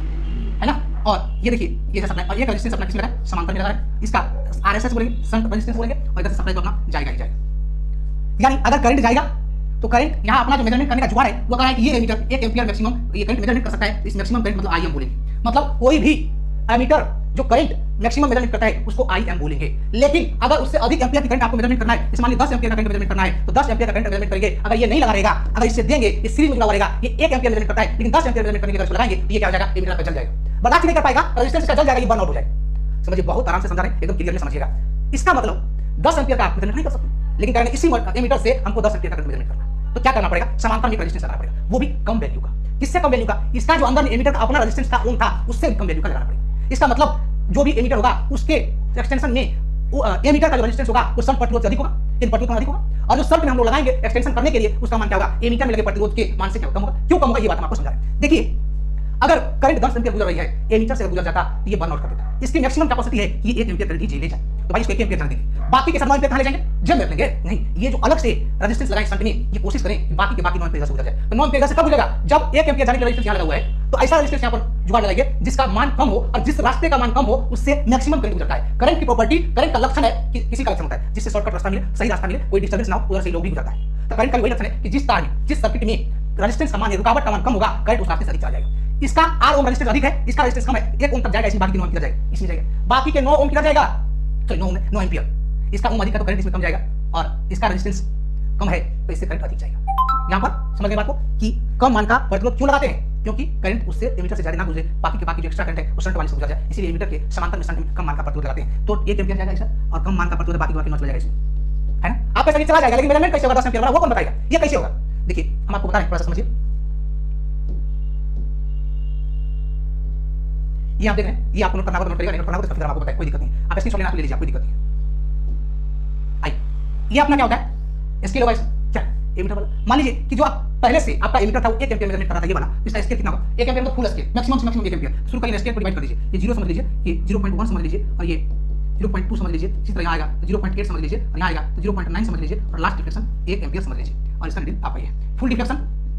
है ना। और ये देखिए ये सप्लाई, और ये रेजिस्टेंस अपना किसमें लगा है, समांतर में लगा है, इसका आरएसएस बोलेंगे, शंट रेजिस्टेंस बोलेंगे, और इधर से सप्लाई तो अपना जाएगा ही जाएगा। यानी अगर करंट जाएगा तो करंट यहाँ अपना जो मेजरमेंट करने का जुगाड़ है वो कहा है कि ये एमीटर एक एम्पियर मैक्सिमम ये करंट मेजरमेंट कर सकता है, इस मैक्सिमम करंट मतलब आईएम बोलेंगे। मतलब कोई भी एमीटर जो करंट मैक्सिमम मेजरमेंट करता है उसको आईएम बोलेंगे। लेकिन अगर उससे अधिक एम्पियर की करंट आपको मेजरमेंट करना है, इस मान लीजिए दस एम्पियर का करंट मेजरमेंट करना है तो दस एम्पियर का करंट मेजरमेंट करेंगे। अगर ये नहीं लगा रहेगा, अगर इससे देंगे, ये सीरीज में जुड़ा रहेगा, ये एक एम्पियर मेजरमेंट करता है लेकिन दस एम्पियर मेजरमेंट करने की अगर लगाएंगे तो ये क्या हो जाएगा, एमीटर का जल जाएगा, बर्दाश्त नहीं कर पाएगा, रेजिस्टेंस का जल जाएगा, ये बर्न आउट हो जाएगा। समझिए, बहुत आराम से समझा रहे हैं, एकदम क्लियर में समझिएगा। इसका मतलब दस एम्पियर का आप मेजरमेंट नहीं कर सकते, लेकिन करेंगे इसी एमीटर से हमको दस एम्पियर का करंट मेजरमेंट करना है तो क्या करना पड़ेगा, समांतर में रेजिस्टेंस लगाना पड़ेगा, वो भी कम वैल्यू का। किससे कम वैल्यू का, इसका जो अंदर एमीटर का अपना रेजिस्टेंस था ओम था उससे कम वैल्यू का लगाना पड़ेगा। इसका मतलब जो भी एमीटर होगा उसके एक्सटेंशन में एमीटर का जो रेजिस्टेंस होगा वो शंट प्रतिरोध से अधिक होगा, इन प्रतिरोध अधिक होगा, और जो शंट में हम लोग लगाएंगे एक्सटेंशन करने के लिए उसका मान क्या होगा, एमीटर में लगे प्रतिरोध के मान से क्या कम होगा। क्यों कम होगा ये बात हम आपको समझा रहे हैं। देखिए अगर करंट दस एम्पियर गुजर रही है, एमीटर से गुजर जाता तो ये बर्न आउट कर देता। इसकी मैक्सिमम कैपेसिटी है कि एक एम्पियर करंट ही ले जाए, तो भाई इसको एक एम्पियर करंट देंगे, बाकी के सब नौ एम्पियर कहां ले जाएंगे, जेल में रखेंगे। नहीं, ये जो अलग से रेजिस्टेंस लगाए शंट में, ये कोशिश करें कि बाकी के बाकी नौ एम्पियर से गुजर जाए। तो नौ एम्पियर से कब गुजरेगा, जब एक एम्पियर जाने के रेजिस्टेंस यहां लगा हुआ है, तो ऐसा रेजिस्टेंस यहां पर जुगाड़ लगाएंगे जिसका मान कम हो और जिस रास्ते का मान कम हो उससे मैक्सिमम करंट गुजरता है। करंट की प्रॉपर्टी, करंट का लक्षण है कि किसी का लक्षण होता है जिससे शॉर्टकट रास्ता मिले, सही रास्ता मिले, कोई डिस्टर्बेंस ना हो, उधर से लोग भी गुजरता है। तो करंट का वही लक्षण है कि जिस तार में, जिस सर्किट में रेजिस्टेंस का मान, रुकावट का मान कम होगा, करंट उस रास्ते से अधिक चला जाएगा। इसका आर ओम रेजिस्टेंस अधिक है, इसका रेजिस्टेंस कम है, एक ओम तक जाएगा, इसमें बाकी के नौ ओम किधर जाएगा, इसमें जाएगा, बाकी के नौ ओम किधर जाएगा, तो नौ नौ एम्पियर। इसका ओम अधिक है तो करंट इसमें कम जाएगा, और इसका रेजिस्टेंस कम है तो इससे करंट अधिक जाएगा। यहां पर समझ गए बात को कि कम मान का प्रतिरोध क्यों लगाते हैं, क्योंकि करंट उससे एमीटर से ज्यादा ना गुजरे, बाकी के बाकी जो एक्स्ट्रा करंट है उस शंट वाले से गुजर जाए, इसलिए एमीटर के समांतर में शंट में कम मान का प्रतिरोध लगाते हैं। तो एक एम्पियर जाएगा इसमें और कम मान का प्रतिरोध बाकी के बाकी नौ चला जाएगा इसमें, है ना। आपका सर्किट चला जाएगा लेकिन मेजरमेंट कैसे होगा, दस एम्पियर वाला वो कौन बताएगा, ये कैसे होगा। देखिए हम आपको बता रहे हैं, थोड़ा सा समझिए। ये आप देख रहे हैं, ये आपको नोट करना होगा, नोट करिएगा, नोट करना होगा तो फिर आपको बताएं, कोई दिक्कत नहीं। आप स्क्रीनशॉट लेना ले लीजिए, कोई दिक्कत नहीं। आई ये अपना क्या होता है, स्केल होगा क्या, एमीटर वाला। मान लीजिए कि जो आप पहले से आपका एमीटर था वो एक एम्पियर मेजरमेंट कर रहा था, ये वाला, इसका स्केल कितना होगा, एक एम्पियर मतलब फुल स्केल, मैक्सिमम से मैक्सिमम एक एम्पियर। शुरू करिए, स्केल को डिवाइड कर दीजिए, ये जीरो समझ लीजिए, ये जीरो पॉइंट वन समझ लीजिए, और ये जीरो पॉइंट टू समझ लीजिए, इसी तरह यहाँ आएगा तो जीरो पॉइंट एट समझ लीजिए, और यहाँ आएगा तो जीरो पॉइंट नाइन समझ लीजिए, और लास्ट डिफ्लेक्शन एक एम्पियर समझ लीजिए, और इसका रीडिंग आप आइए। फुल डिफ्लेक्शन,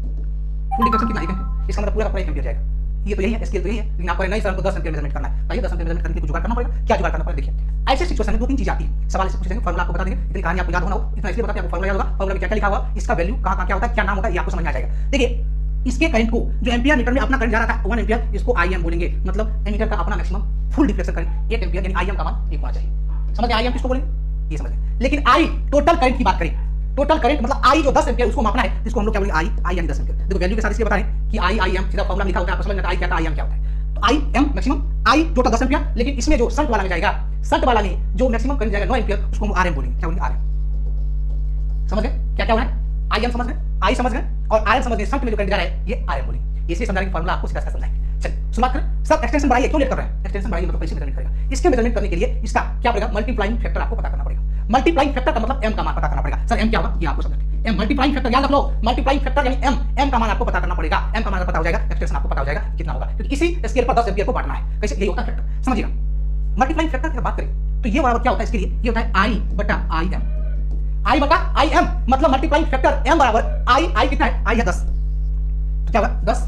फुल डिफ्लेक्शन कितना, एक एम्पियर, इसका मतलब पूरा पूरा एक एम्पियर जाएगा। ये तो यही है, स्केल तो यही है, लेकिन आपको नहीं सर हमको दस एम्पियर मेजरमेंट करना है, तो ये दस एम्पियर मेजरमेंट करने के लिए जुगाड़ करना पड़ेगा। क्या जुगाड़ करना पड़ेगा, देखिए ऐसे सिचुएशन में दो तीन चीज आती है, सवाल से पूछ लेंगे, फार्मूला आपको बता देंगे, इतनी कहानी आपको याद होना हो, इतना इसलिए बताते हैं आपको फार्मूला याद होगा, फार्मूला में क्या क्या लिखा हुआ, इसका वैल्यू कहां कहां क्या होता है, क्या नाम होता है, ये आपको समझ में आ जाएगा। देखिए इसके करंट को जो एम्पियर मीटर में अपना करंट जा रहा था वन एम्पियर, इसको आईएम बोलेंगे, मतलब एमीटर का अपना मैक्सिमम फुल डिफ्लेक्शन करंट एक एम्पियर, यानी आईएम का मान एक होना चाहिए। समझ गए, आईएम किसको बोलेंगे, ये समझ लें। लेकिन आई टोटल करंट की बात करें, टोटल करंट मतलब आई जो दस एम्पियर उसको मापना है, इसको हम लोग क्या बोलेंगे, आई आई यानी दस एम्पियर। देखो वैल्यू के साथ इसलिए बता रहे हैं कि आई आई एम सीधा फार्मूला लिखा होता है, आपको समझ में आता है आई क्या था, आई एम क्या होता है। तो I M maximum, I total दस एम्पियर, लेकिन इसमें जो शंट वाला में जाएगा, शंट वाला में जो मैक्सिमम करंट जाएगा नौ एम्पियर, उसको हम आरएम बोलेंगे। क्या बोलेंगे, आरएम। समझ गए क्या क्या हो रहा है, आई एम समझ गए, आई समझ गए, और आरएम समझ गए, शंट में जो करंट जा रहा है ये आरएम बोलेंगे। इसे समझाने की फार्मूला आपको सीधा सीधा समझाएंगे। चलिए शुरुआत करें। सब एक्सटेंशन बढ़ाइए, क्यों लेट कर रहे हैं, एक्सटेंशन बढ़ाइए मतलब कैसे मेजरमेंट करेगा। इसके मेजरमेंट करने के लिए इसका क्या पड़ेगा, मल्टीप्लाइंग फैक्टर आपको पता करना पड़ेगा। मल्टीप्लाइंग फैक्टर का मतलब m का मान पता करना पड़ेगा। सर m क्या होगा, ये आपको समझेंगे। m मल्टीप्लाइंग फैक्टर याद रख लो, मल्टीप्लाइंग फैक्टर यानी m, m का मान आपको पता करना पड़ेगा। m का मान पता हो जाएगा, एक्सटेंशन आपको पता हो जाएगा कितना होगा, क्योंकि इसी स्केल पर दस एम्पियर को बांटना है। कैसे, ये होता है फैक्टर, समझिएगा। मल्टीप्लाइंग फैक्टर की बात करें तो ये बराबर क्या होता है, इसके लिए ये होता है i बटा आई एम, i बटा आई एम मतलब मल्टीप्लाइंग फैक्टर m बराबर i, i कितना है, i है दस, तो क्या होगा दस,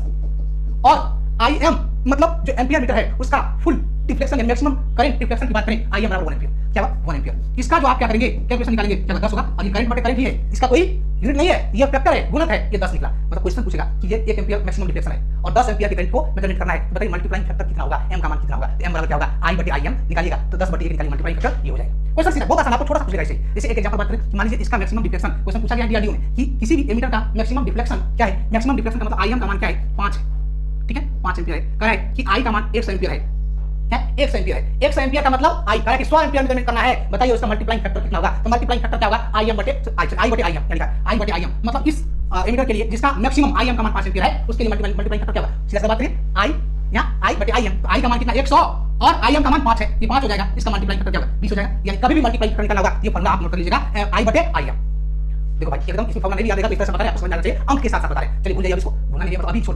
और आई एम मतलब जो एम्पियर मीटर है उसका फुल डिफ्लेक्शन या मैक्सिमम करंट डिफ्लेक्शन की बात करें, आई एम बराबर वन एम्पियर, क्या होगा वन एम्पियर। इसका जो आप क्या करेंगे, कैलकुलेशन निकालेंगे, क्या दस होगा, और ये करंट बटे करंट ही है, इसका कोई यूनिट नहीं है, ये फैक्टर है, गुणक है, ये दस निकला। मतलब क्वेश्चन पूछेगा कि ये एक एम्पियर मैक्सिमम डिफ्लेक्शन है और दस एम्पियर के करंट को मेजरमेंट करना है, बताइए मल्टीप्लाइंग फैक्टर कितना होगा, m का मान कितना होगा, तो m बराबर क्या होगा, i बटे आई एम निकालिएगा, तो दस बटे एक निकालिए, मल्टीप्लाइंग फैक्टर ये हो जाएगा। क्वेश्चन सीधा बहुत आसान, आपको थोड़ा सा पूछेगा ऐसे। जैसे एक एग्जांपल बात करें, मान लीजिए इसका मैक्सिमम डिफ्लेक्शन, क्वेश्चन पूछा गया डीआरडीओ में कि किसी भी एमीटर का मैक्सिमम डिफ्लेक्शन क्या है, मैक्सिमम डिफ्लेक्शन का मतलब आई एम का मान क्या है, पाँच है, ठीक है, पाँच एम्पियर है। कह रहा है कि i का मान एक सौ एम्पियर है, है एक सौ एम्पियर है, एक सौ एम्पियर का मतलब i कह रहा है कि सौ एम्पियर मेजरमेंट करना है, बताइए उसका मल्टीप्लाइंग फैक्टर कितना होगा। तो मल्टीप्लाइंग फैक्टर क्या होगा, i m बटे i बटे आई एम, यानी i बटे आई एम मतलब इस एमीटर के लिए जिसका मैक्सिमम i m का मान पाँच एम्पियर है उसके लिए मल्टीप्लाइंग मल्टीप्लाइंग फैक्टर क्या होगा। सीधा सा बात करें, i यहां i बटे आई एम, तो i का मान कितना एक सौ और i m का मान पाँच है, ये पाँच हो जाएगा, इसका मल्टीप्लाइंग फैक्टर क्या होगा बीस हो जाएगा। यानी कभी भी मल्टीप्लाई फैक्टर निकालना होगा, ये फार्मूला आप नोट कर लीजिएगा, i बटे आई एम। देखो भाई एकदम इसमें फार्मूला नहीं याद रहेगा, तो इस तरह से बता रहे हैं, आपको समझ में आना चाहिए, अंक के साथ साथ बता रहे हैं। चलिए भूल जाइए, अब इसको भूलना नहीं है, मतलब अभी छोड़ दीजिए इसको।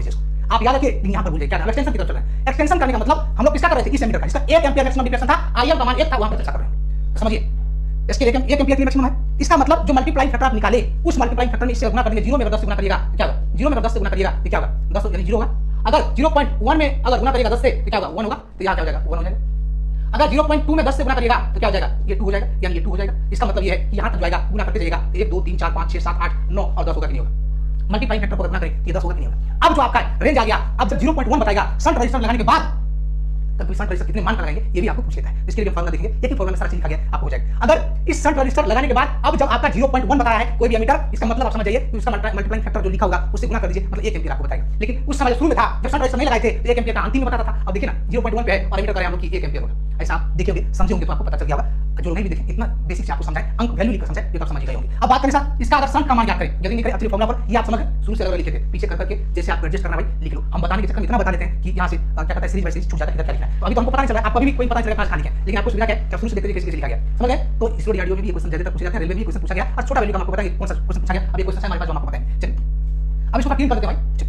आप याद रखिए, यहाँ पर भूल जाइए क्या था, एक्सटेंशन की तरफ चल रहे हैं। एक्सटेंशन करने का मतलब हम लोग किसका कर रहे थे, इस एमीटर का, जिसका एक एम्पीयर मैक्सिमम डिफ्लेक्शन था, आई एम का मान एक था, वहां पर चर्चा कर रहे हैं। समझिए, इसके लिए एक एम्पीयर की मैक्सिमम है, इसका मतलब जो मल्टीप्लाइंग फैक्टर आप निकाले, उस मल्टीप्लाइंग फैक्टर में इससे गुना करेंगे, जीरो में अगर दस से गुना करिएगा तो क्या होगा, जीरो में अगर दस से गुना करिएगा तो क्या होगा, दस यानी जीरो होगा। अगर जीरो पॉइंट वन में अगर गुना करिएगा दस से तो क्या होगा, वन होगा, तो यहाँ क्या हो जाएगा, वन हो जाएगा। अगर जीरो पॉइंट टू में दस से गुना करिएगा तो क्या हो जाएगा, ये टू हो जाएगा, यानी ये टू हो जाएगा। इसका मतलब ये है कि यहाँ तक जाएगा, गुना करते जाएगा, एक दो तीन चार पाँच छह सात आठ नौ और दस होगा कि नहीं होगा। मल्टीप्लाइंग फैक्टर को गुना करें ये दस होगा कि नहीं होगा। अब जो आपका रेंज आ गया, अब जब जीरो पॉइंट वन बताएगा शंट रेजिस्टेंस लगाने के बाद, तब शंट रेजिस्टेंस कितने मान का लगाएंगे ये भी आपको पूछ लेता है। इसके लिए फॉर्मूला देखेंगे, एक ही फॉर्मूला में सारा चीज लिखा गया, आपको हो जाएगा। अगर इस शंट रेजिस्टर लगाने के बाद अब जब आपका जीरो पॉइंट वन बताया है कोई भी एमीटर, इसका मतलब आप समझ जाइए कि उसका मल्टीप्लाइंग फैक्टर जो लिखा होगा उससे गुना कर दीजिए, मतलब एक एम्पीयर आपको बताएगा। लेकिन उस समय शुरू में था जब शंट रेजिस्टर नहीं लगाए थे तो एक एम्पीयर का अंतिम में बताता था। अब देखिए ना जीरो पॉइंट वन पे है और एमीटर करें हम लोग की एक एम्पीयर होगा। ऐसा आप देखे होंगे, समझे होंगे तो आपको पता चल गया होगा। जो नहीं भी देखें, इतना बेसिक से आपको समझाए, अंक वैल्यू लिखकर समझाए, ये तो आप समझ गए होंगे। अब बात करें सर इसका, अगर शंट का मान ज्ञात करें, यदि नहीं करें एक्चुअली फॉर्मूला पर, ये आप समझ शुरू से अगर लिखे थे पीछे कर करके, जैसे आप एडजस्ट करना भाई लिख लो। हम बताने के चक्कर में इतना बता देते हैं कि यहाँ से क्या कहता है सीरीज बाय सीरीज छूट जाता है, क्या लिखना है। तो अभी तो हमको पता नहीं चला, आपको अभी भी कोई पता नहीं चला कहाँ लिखा है, लेकिन आपको सुविधा क्या है, शुरू से देखते कैसे लिखा गया, समझ गए। तो इस ऑडियो में भी क्वेश्चन ज्यादातर पूछे जाते हैं, रेलवे में क्वेश्चन पूछा गया और छोटा वैल्यू का आपको पता है कौन सा क्वेश्चन पूछा गया। अब ये क्वेश्चन है हमारे पास जो आपको पता है। चलिए अब इसको क्लीन कर देते हैं भाई।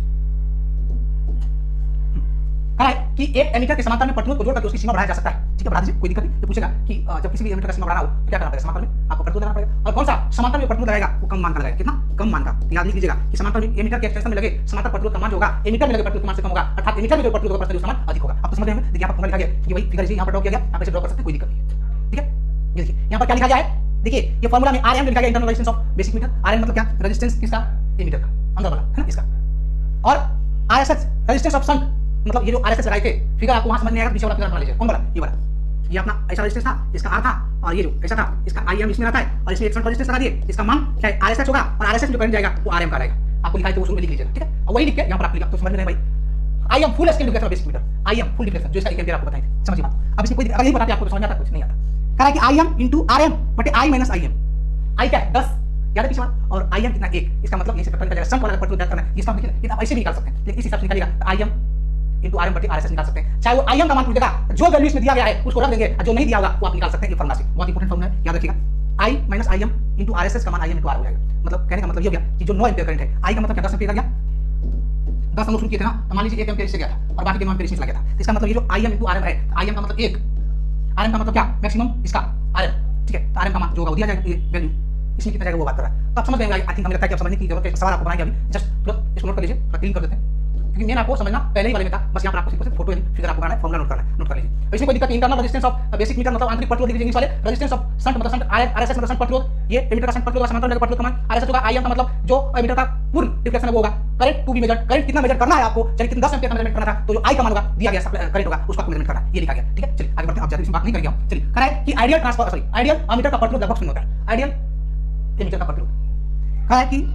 कहा है कि एक एमीटर के समांतर में प्रतिरोध को जोड़कर उसकी सीमा बढ़ाया जा सकता है। ठीक है, बढ़ा दीजिए, कोई दिक्कत नहीं। ये पूछेगा कि जब किसी भी एमीटर का सीमा बढ़ाना हो तो क्या करना पड़ेगा, समांतर में आपको प्रतिरोध लगाना पड़ेगा। और कौन सा समांतर में प्रतिरोध लगाएगा वो कम मान का लगाएगा, कितना कम मान का। याद लिख लीजिएगा कि समांतर में एमीटर के एक्सटेंशन में लगे समांतर प्रतिरोध का मान जो होगा एमीटर में लगे प्रतिरोध का मान से कम होगा, अर्थात एमीटर में जो प्रतिरोध होगा प्रतिरोध का मान अधिक होगा। आप तो समझ रहे हैं। देखिए यहाँ पर फॉर्मूला लिखा गया कि भाई फिगर यहाँ पर ड्रॉ किया गया, आप इसे ड्रॉ कर सकते हैं, कोई दिक्कत नहीं है। ठीक है, ये देखिए यहाँ पर क्या लिखा गया है, देखिए ये फॉर्मूला में आरएम लिखा गया, internal resistance of basic meter. RM मतलब क्या, रेजिस्टेंस किसका, एमीटर का अंदर वाला है ना इसका। और आरएसएस रेजिस्टेंस ऑफ शंट, मतलब ये जो आरएसएस लगाए थे, फिगर आपको वहां समझ नहीं आएगा, पीछे वाला फिगर बना लीजिए। कौन वाला, ये वाला, ये अपना ऐसा रेजिस्टेंस था, इसका आर था, और ये जो ऐसा था इसका आईएम इसमें रहता है, और इसमें एक शंट रेजिस्टेंस लगा दिए, इसका मान क्या है, आरएसएस होगा, और आरएसएस में जो करंट जाएगा वो आरएम का रहेगा। आपको लिखा है तो वो शुरू में लिख लीजिएगा। ठीक है, और वही लिख के यहाँ पर आप लिखा तो समझ में नहीं भाई। IM full scale deflection basic meter, IM full deflection जो इसका एक एम्पीयर आपको बताएंगे। समझिए बात। अब इसमें कोई अगर यही बताते आपको तो समझ आता कुछ नहीं आता। कह रहा है कि आईएम इंटू आरएम बटे आई माइनस आईएम। आई क्या है, दस, याद है पीछे वाला, और आईएम कितना, एक। इसका मतलब यहीं से पता निकल जाएगा शंट वाला प्रतिरोध ज्ञात करना है। इसका देखिए आप ऐसे भी निकाल सकते हैं, लेकिन इस हिसाब से निकालिएगा आईएम इनटू आरएम बटे आरएसएस निकाल सकते हैं। चाहे वो आईएम का मान पूछेगा, जो वैल्यू इसमें दिया गया है उसको रख देंगे, जो नहीं दिया होगा वो आप निकाल सकते हैं। ये फॉर्मूला से बहुत इंपॉर्टेंट फॉर्मूला है, याद रखिएगा। I minus IM into RSS का मान आईएम इनटू आर हो जाएगा। मतलब कहने का मतलब ये हो गया कि जो नौ एम्पीयर करंट है, आई का मतलब क्या, दस एम्पीयर का गया, दस हम लोग शुरू किए थे ना, तो मान लीजिए एक एम्पीयर इससे गया था और बाकी के नौ एम्पीयर इसमें चला गया था। इसका मतलब ये जो आईएम इनटू आरएम है, आईएम का मतलब एक, आरएम का मतलब क्या, मैक्सिमम इसका आरएम। ठीक है, तो आरएम का मान जो होगा वो दिया जाएगा, ये वैल्यू इसमें कितना जाएगा वो बात कर रहा है। तो आप समझ गए। आई थिंक हमें लगता है कि आप समझने की जरूरत है। सवाल आपको बनाएंगे अभी, जस्ट तुरंत इसको नोट कर लीजिए, क्लीन कर देते हैं, क्योंकि मैंने आपको समझना पहले ही वाले में था। बस यहाँ पर आपको सिर्फ फोटो फिगर आपको बनाना है, फॉर्मूला नोट करना है, नोट कर लीजिए। इसमें कोई दिक्कत, internal resistance of basic meter मतलब आंतरिक प्रतिरोध इंग्लिश वाले, रेजिस्टेंस ऑफ शंट मतलब शंट, आरएसएस मतलब शंट प्रतिरोध, ये एमीटर का शंट प्रतिरोध समांतर में प्रतिरोध का मान, आरएसएस होगा आईएम का मतलब जो एमीटर का पूर्ण डिफ्लेक्शन है वो होगा। Current to be measured, current कितना मेजर करना है आपको, चलिए कितना दस एम्पीयर का मेजरमेंट करना था, तो जो आई का मान होगा दिया गया करंट होगा उसका मेजरमेंट करना है, ये लिखा गया। ठीक है, चलिए आगे बढ़ते हैं। आप ज्यादा इसमें बात नहीं करेंगे। चलिए कह रहा है कि ideal transfer sorry ideal ammeter का प्रतिरोध लगभग शून्य होता है। आइडियल एमीटर का प्रतिरोध कहा है कि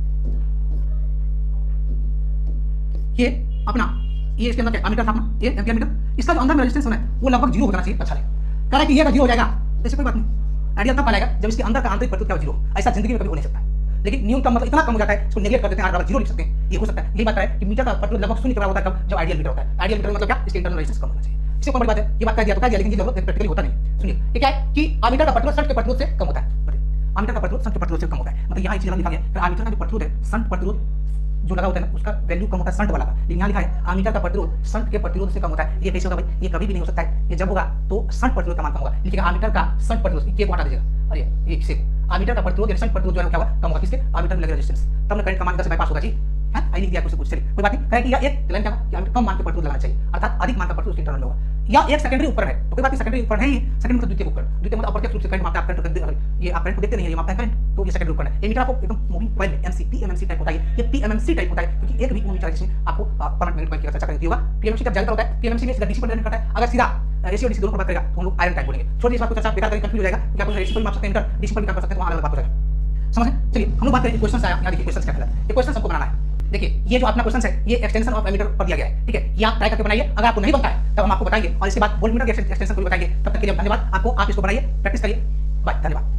ये अपना ये इसके अंदर क्या एमीटर था अपना, ये एम्पीयर मीटर, इसका जो अंदर में रेजिस्टेंस होना है वो लगभग जीरो होना चाहिए। अच्छा है, कह रहा है कि ये अगर जीरो हो जाएगा तो कोई बात नहीं, आइडियल तब पाएगा जब इसके अंदर का आंतरिक प्रतिरोध क्या हो, जीरो। ऐसा जिंदगी में कभी हो नहीं सकता है, लेकिन न्यूनतम मतलब इतना कम हो जाता है, इसको नेगलेक्ट कर देते हैं, आर जीरो लिख सकते हैं, ये हो सकता है। यही बात है कि मीटर का प्रतिरोध लगभग शून्य के बराबर होता है कब, जब आइडियल मीटर होता है। आइडियल मीटर मतलब क्या, इसके इंटरनल रेजिस्टेंस कम होना चाहिए। इससे कोई बड़ी बात है, ये बात कह दिया तो कह दिया, लेकिन ये जरूरत प्रैक्टिकली होता नहीं। सुनिए, ये क्या है कि एमीटर का प्रतिरोध शंट के प्रतिरोध से कम होता है। एमीटर का प्रतिरोध शंट के प्रतिरोध से कम होता है, मतलब यहाँ एक चीज लिखा गया है, एमीटर का जो प्रतिरोध है शंट प्रतिरोध जो लगा होता है ना उसका वैल्यू कम होता है शंट वाला का, लेकिन यहाँ लिखा है एमीटर का प्रतिरोध शंट के प्रतिरोध से कम होता है। ये कैसे होगा भाई, ये कभी भी नहीं हो सकता है। ये जब होगा तो शंट प्रतिरोध का मान कम होगा। लिखिएगा एमीटर का शंट प्रतिरोध, ये को हटा दीजिएगा, अरे ये से एमीटर का प्रतिरोध शंट प्रतिरोध जो है क्या होगा, कम होगा। किसके, एमीटर में लगे रेजिस्टेंस, तब ना करंट का मान इधर से बाईपास होगा जी। है आई लिख दिया कुछ कुछ, चलिए कोई बात नहीं। कहे कि या एक लाइन क्या होगा कि कम मान के प्रतिरोध लगाना चाहिए, अर्थात अधिक मान का प्रतिरोध इंटरनल होगा, या एक सेकेंडरी उपकरण है तो कोई बात नहीं, सेकेंडरी उपकरण है ही, सेकेंडरी मतलब द्वितीय उपकरण, द्वितीय मतलब अप्रत्यक्ष रूप से करंट मापता है। करंट ये आप करंट को देखते नहीं है, ये मापता है करंट, तो ये सेकेंडरी उपकरण है। एमीटर आपको एकदम मूविंग कॉइल में एमसी पीएमएमसी टाइप होता है, ये पीएमएमसी टाइप होता है क्योंकि एक भी मीटर जिसमें आपको परमानेंट मैग्नेट कॉइल की चर्चा करनी होगा। पीएमएमसी टाइप ज्यादा होता है, पीएमएमसी में सीधा डीसी पर करता है। अगर सीधा एसी और डीसी दोनों पर बात करेगा तो हम लोग आयरन टाइप बोलेंगे। छोड़ इस बात को चर्चा बेकार करें, कंफ्यूज हो जाएगा कि आप एसी पर माप सकते हैं, इंटर डीसी पर भी कर सकते हैं, तो वहां अलग बात हो जाएगा। समझे, चलिए हम लोग बात करें क्वेश्चन आया। यहाँ देखिए क्वेश्चन क्या कहता है, ये क्वेश्चन हमको बनाना है। देखिए ये जो अपना क्वेश्चन है ये एक्सटेंशन ऑफ एमीटर पर दिया गया है। ठीक है, ये आप ट्राई करके बनाइए, अगर आपको नहीं बनता है तब हम आपको बताएंगे, और इसके बाद वोल्टमीटर के एक्सटेंशन को भी बताएंगे। तब तक के लिए धन्यवाद आपको, आप इसको बनाइए, प्रैक्टिस करिए, बाय, धन्यवाद।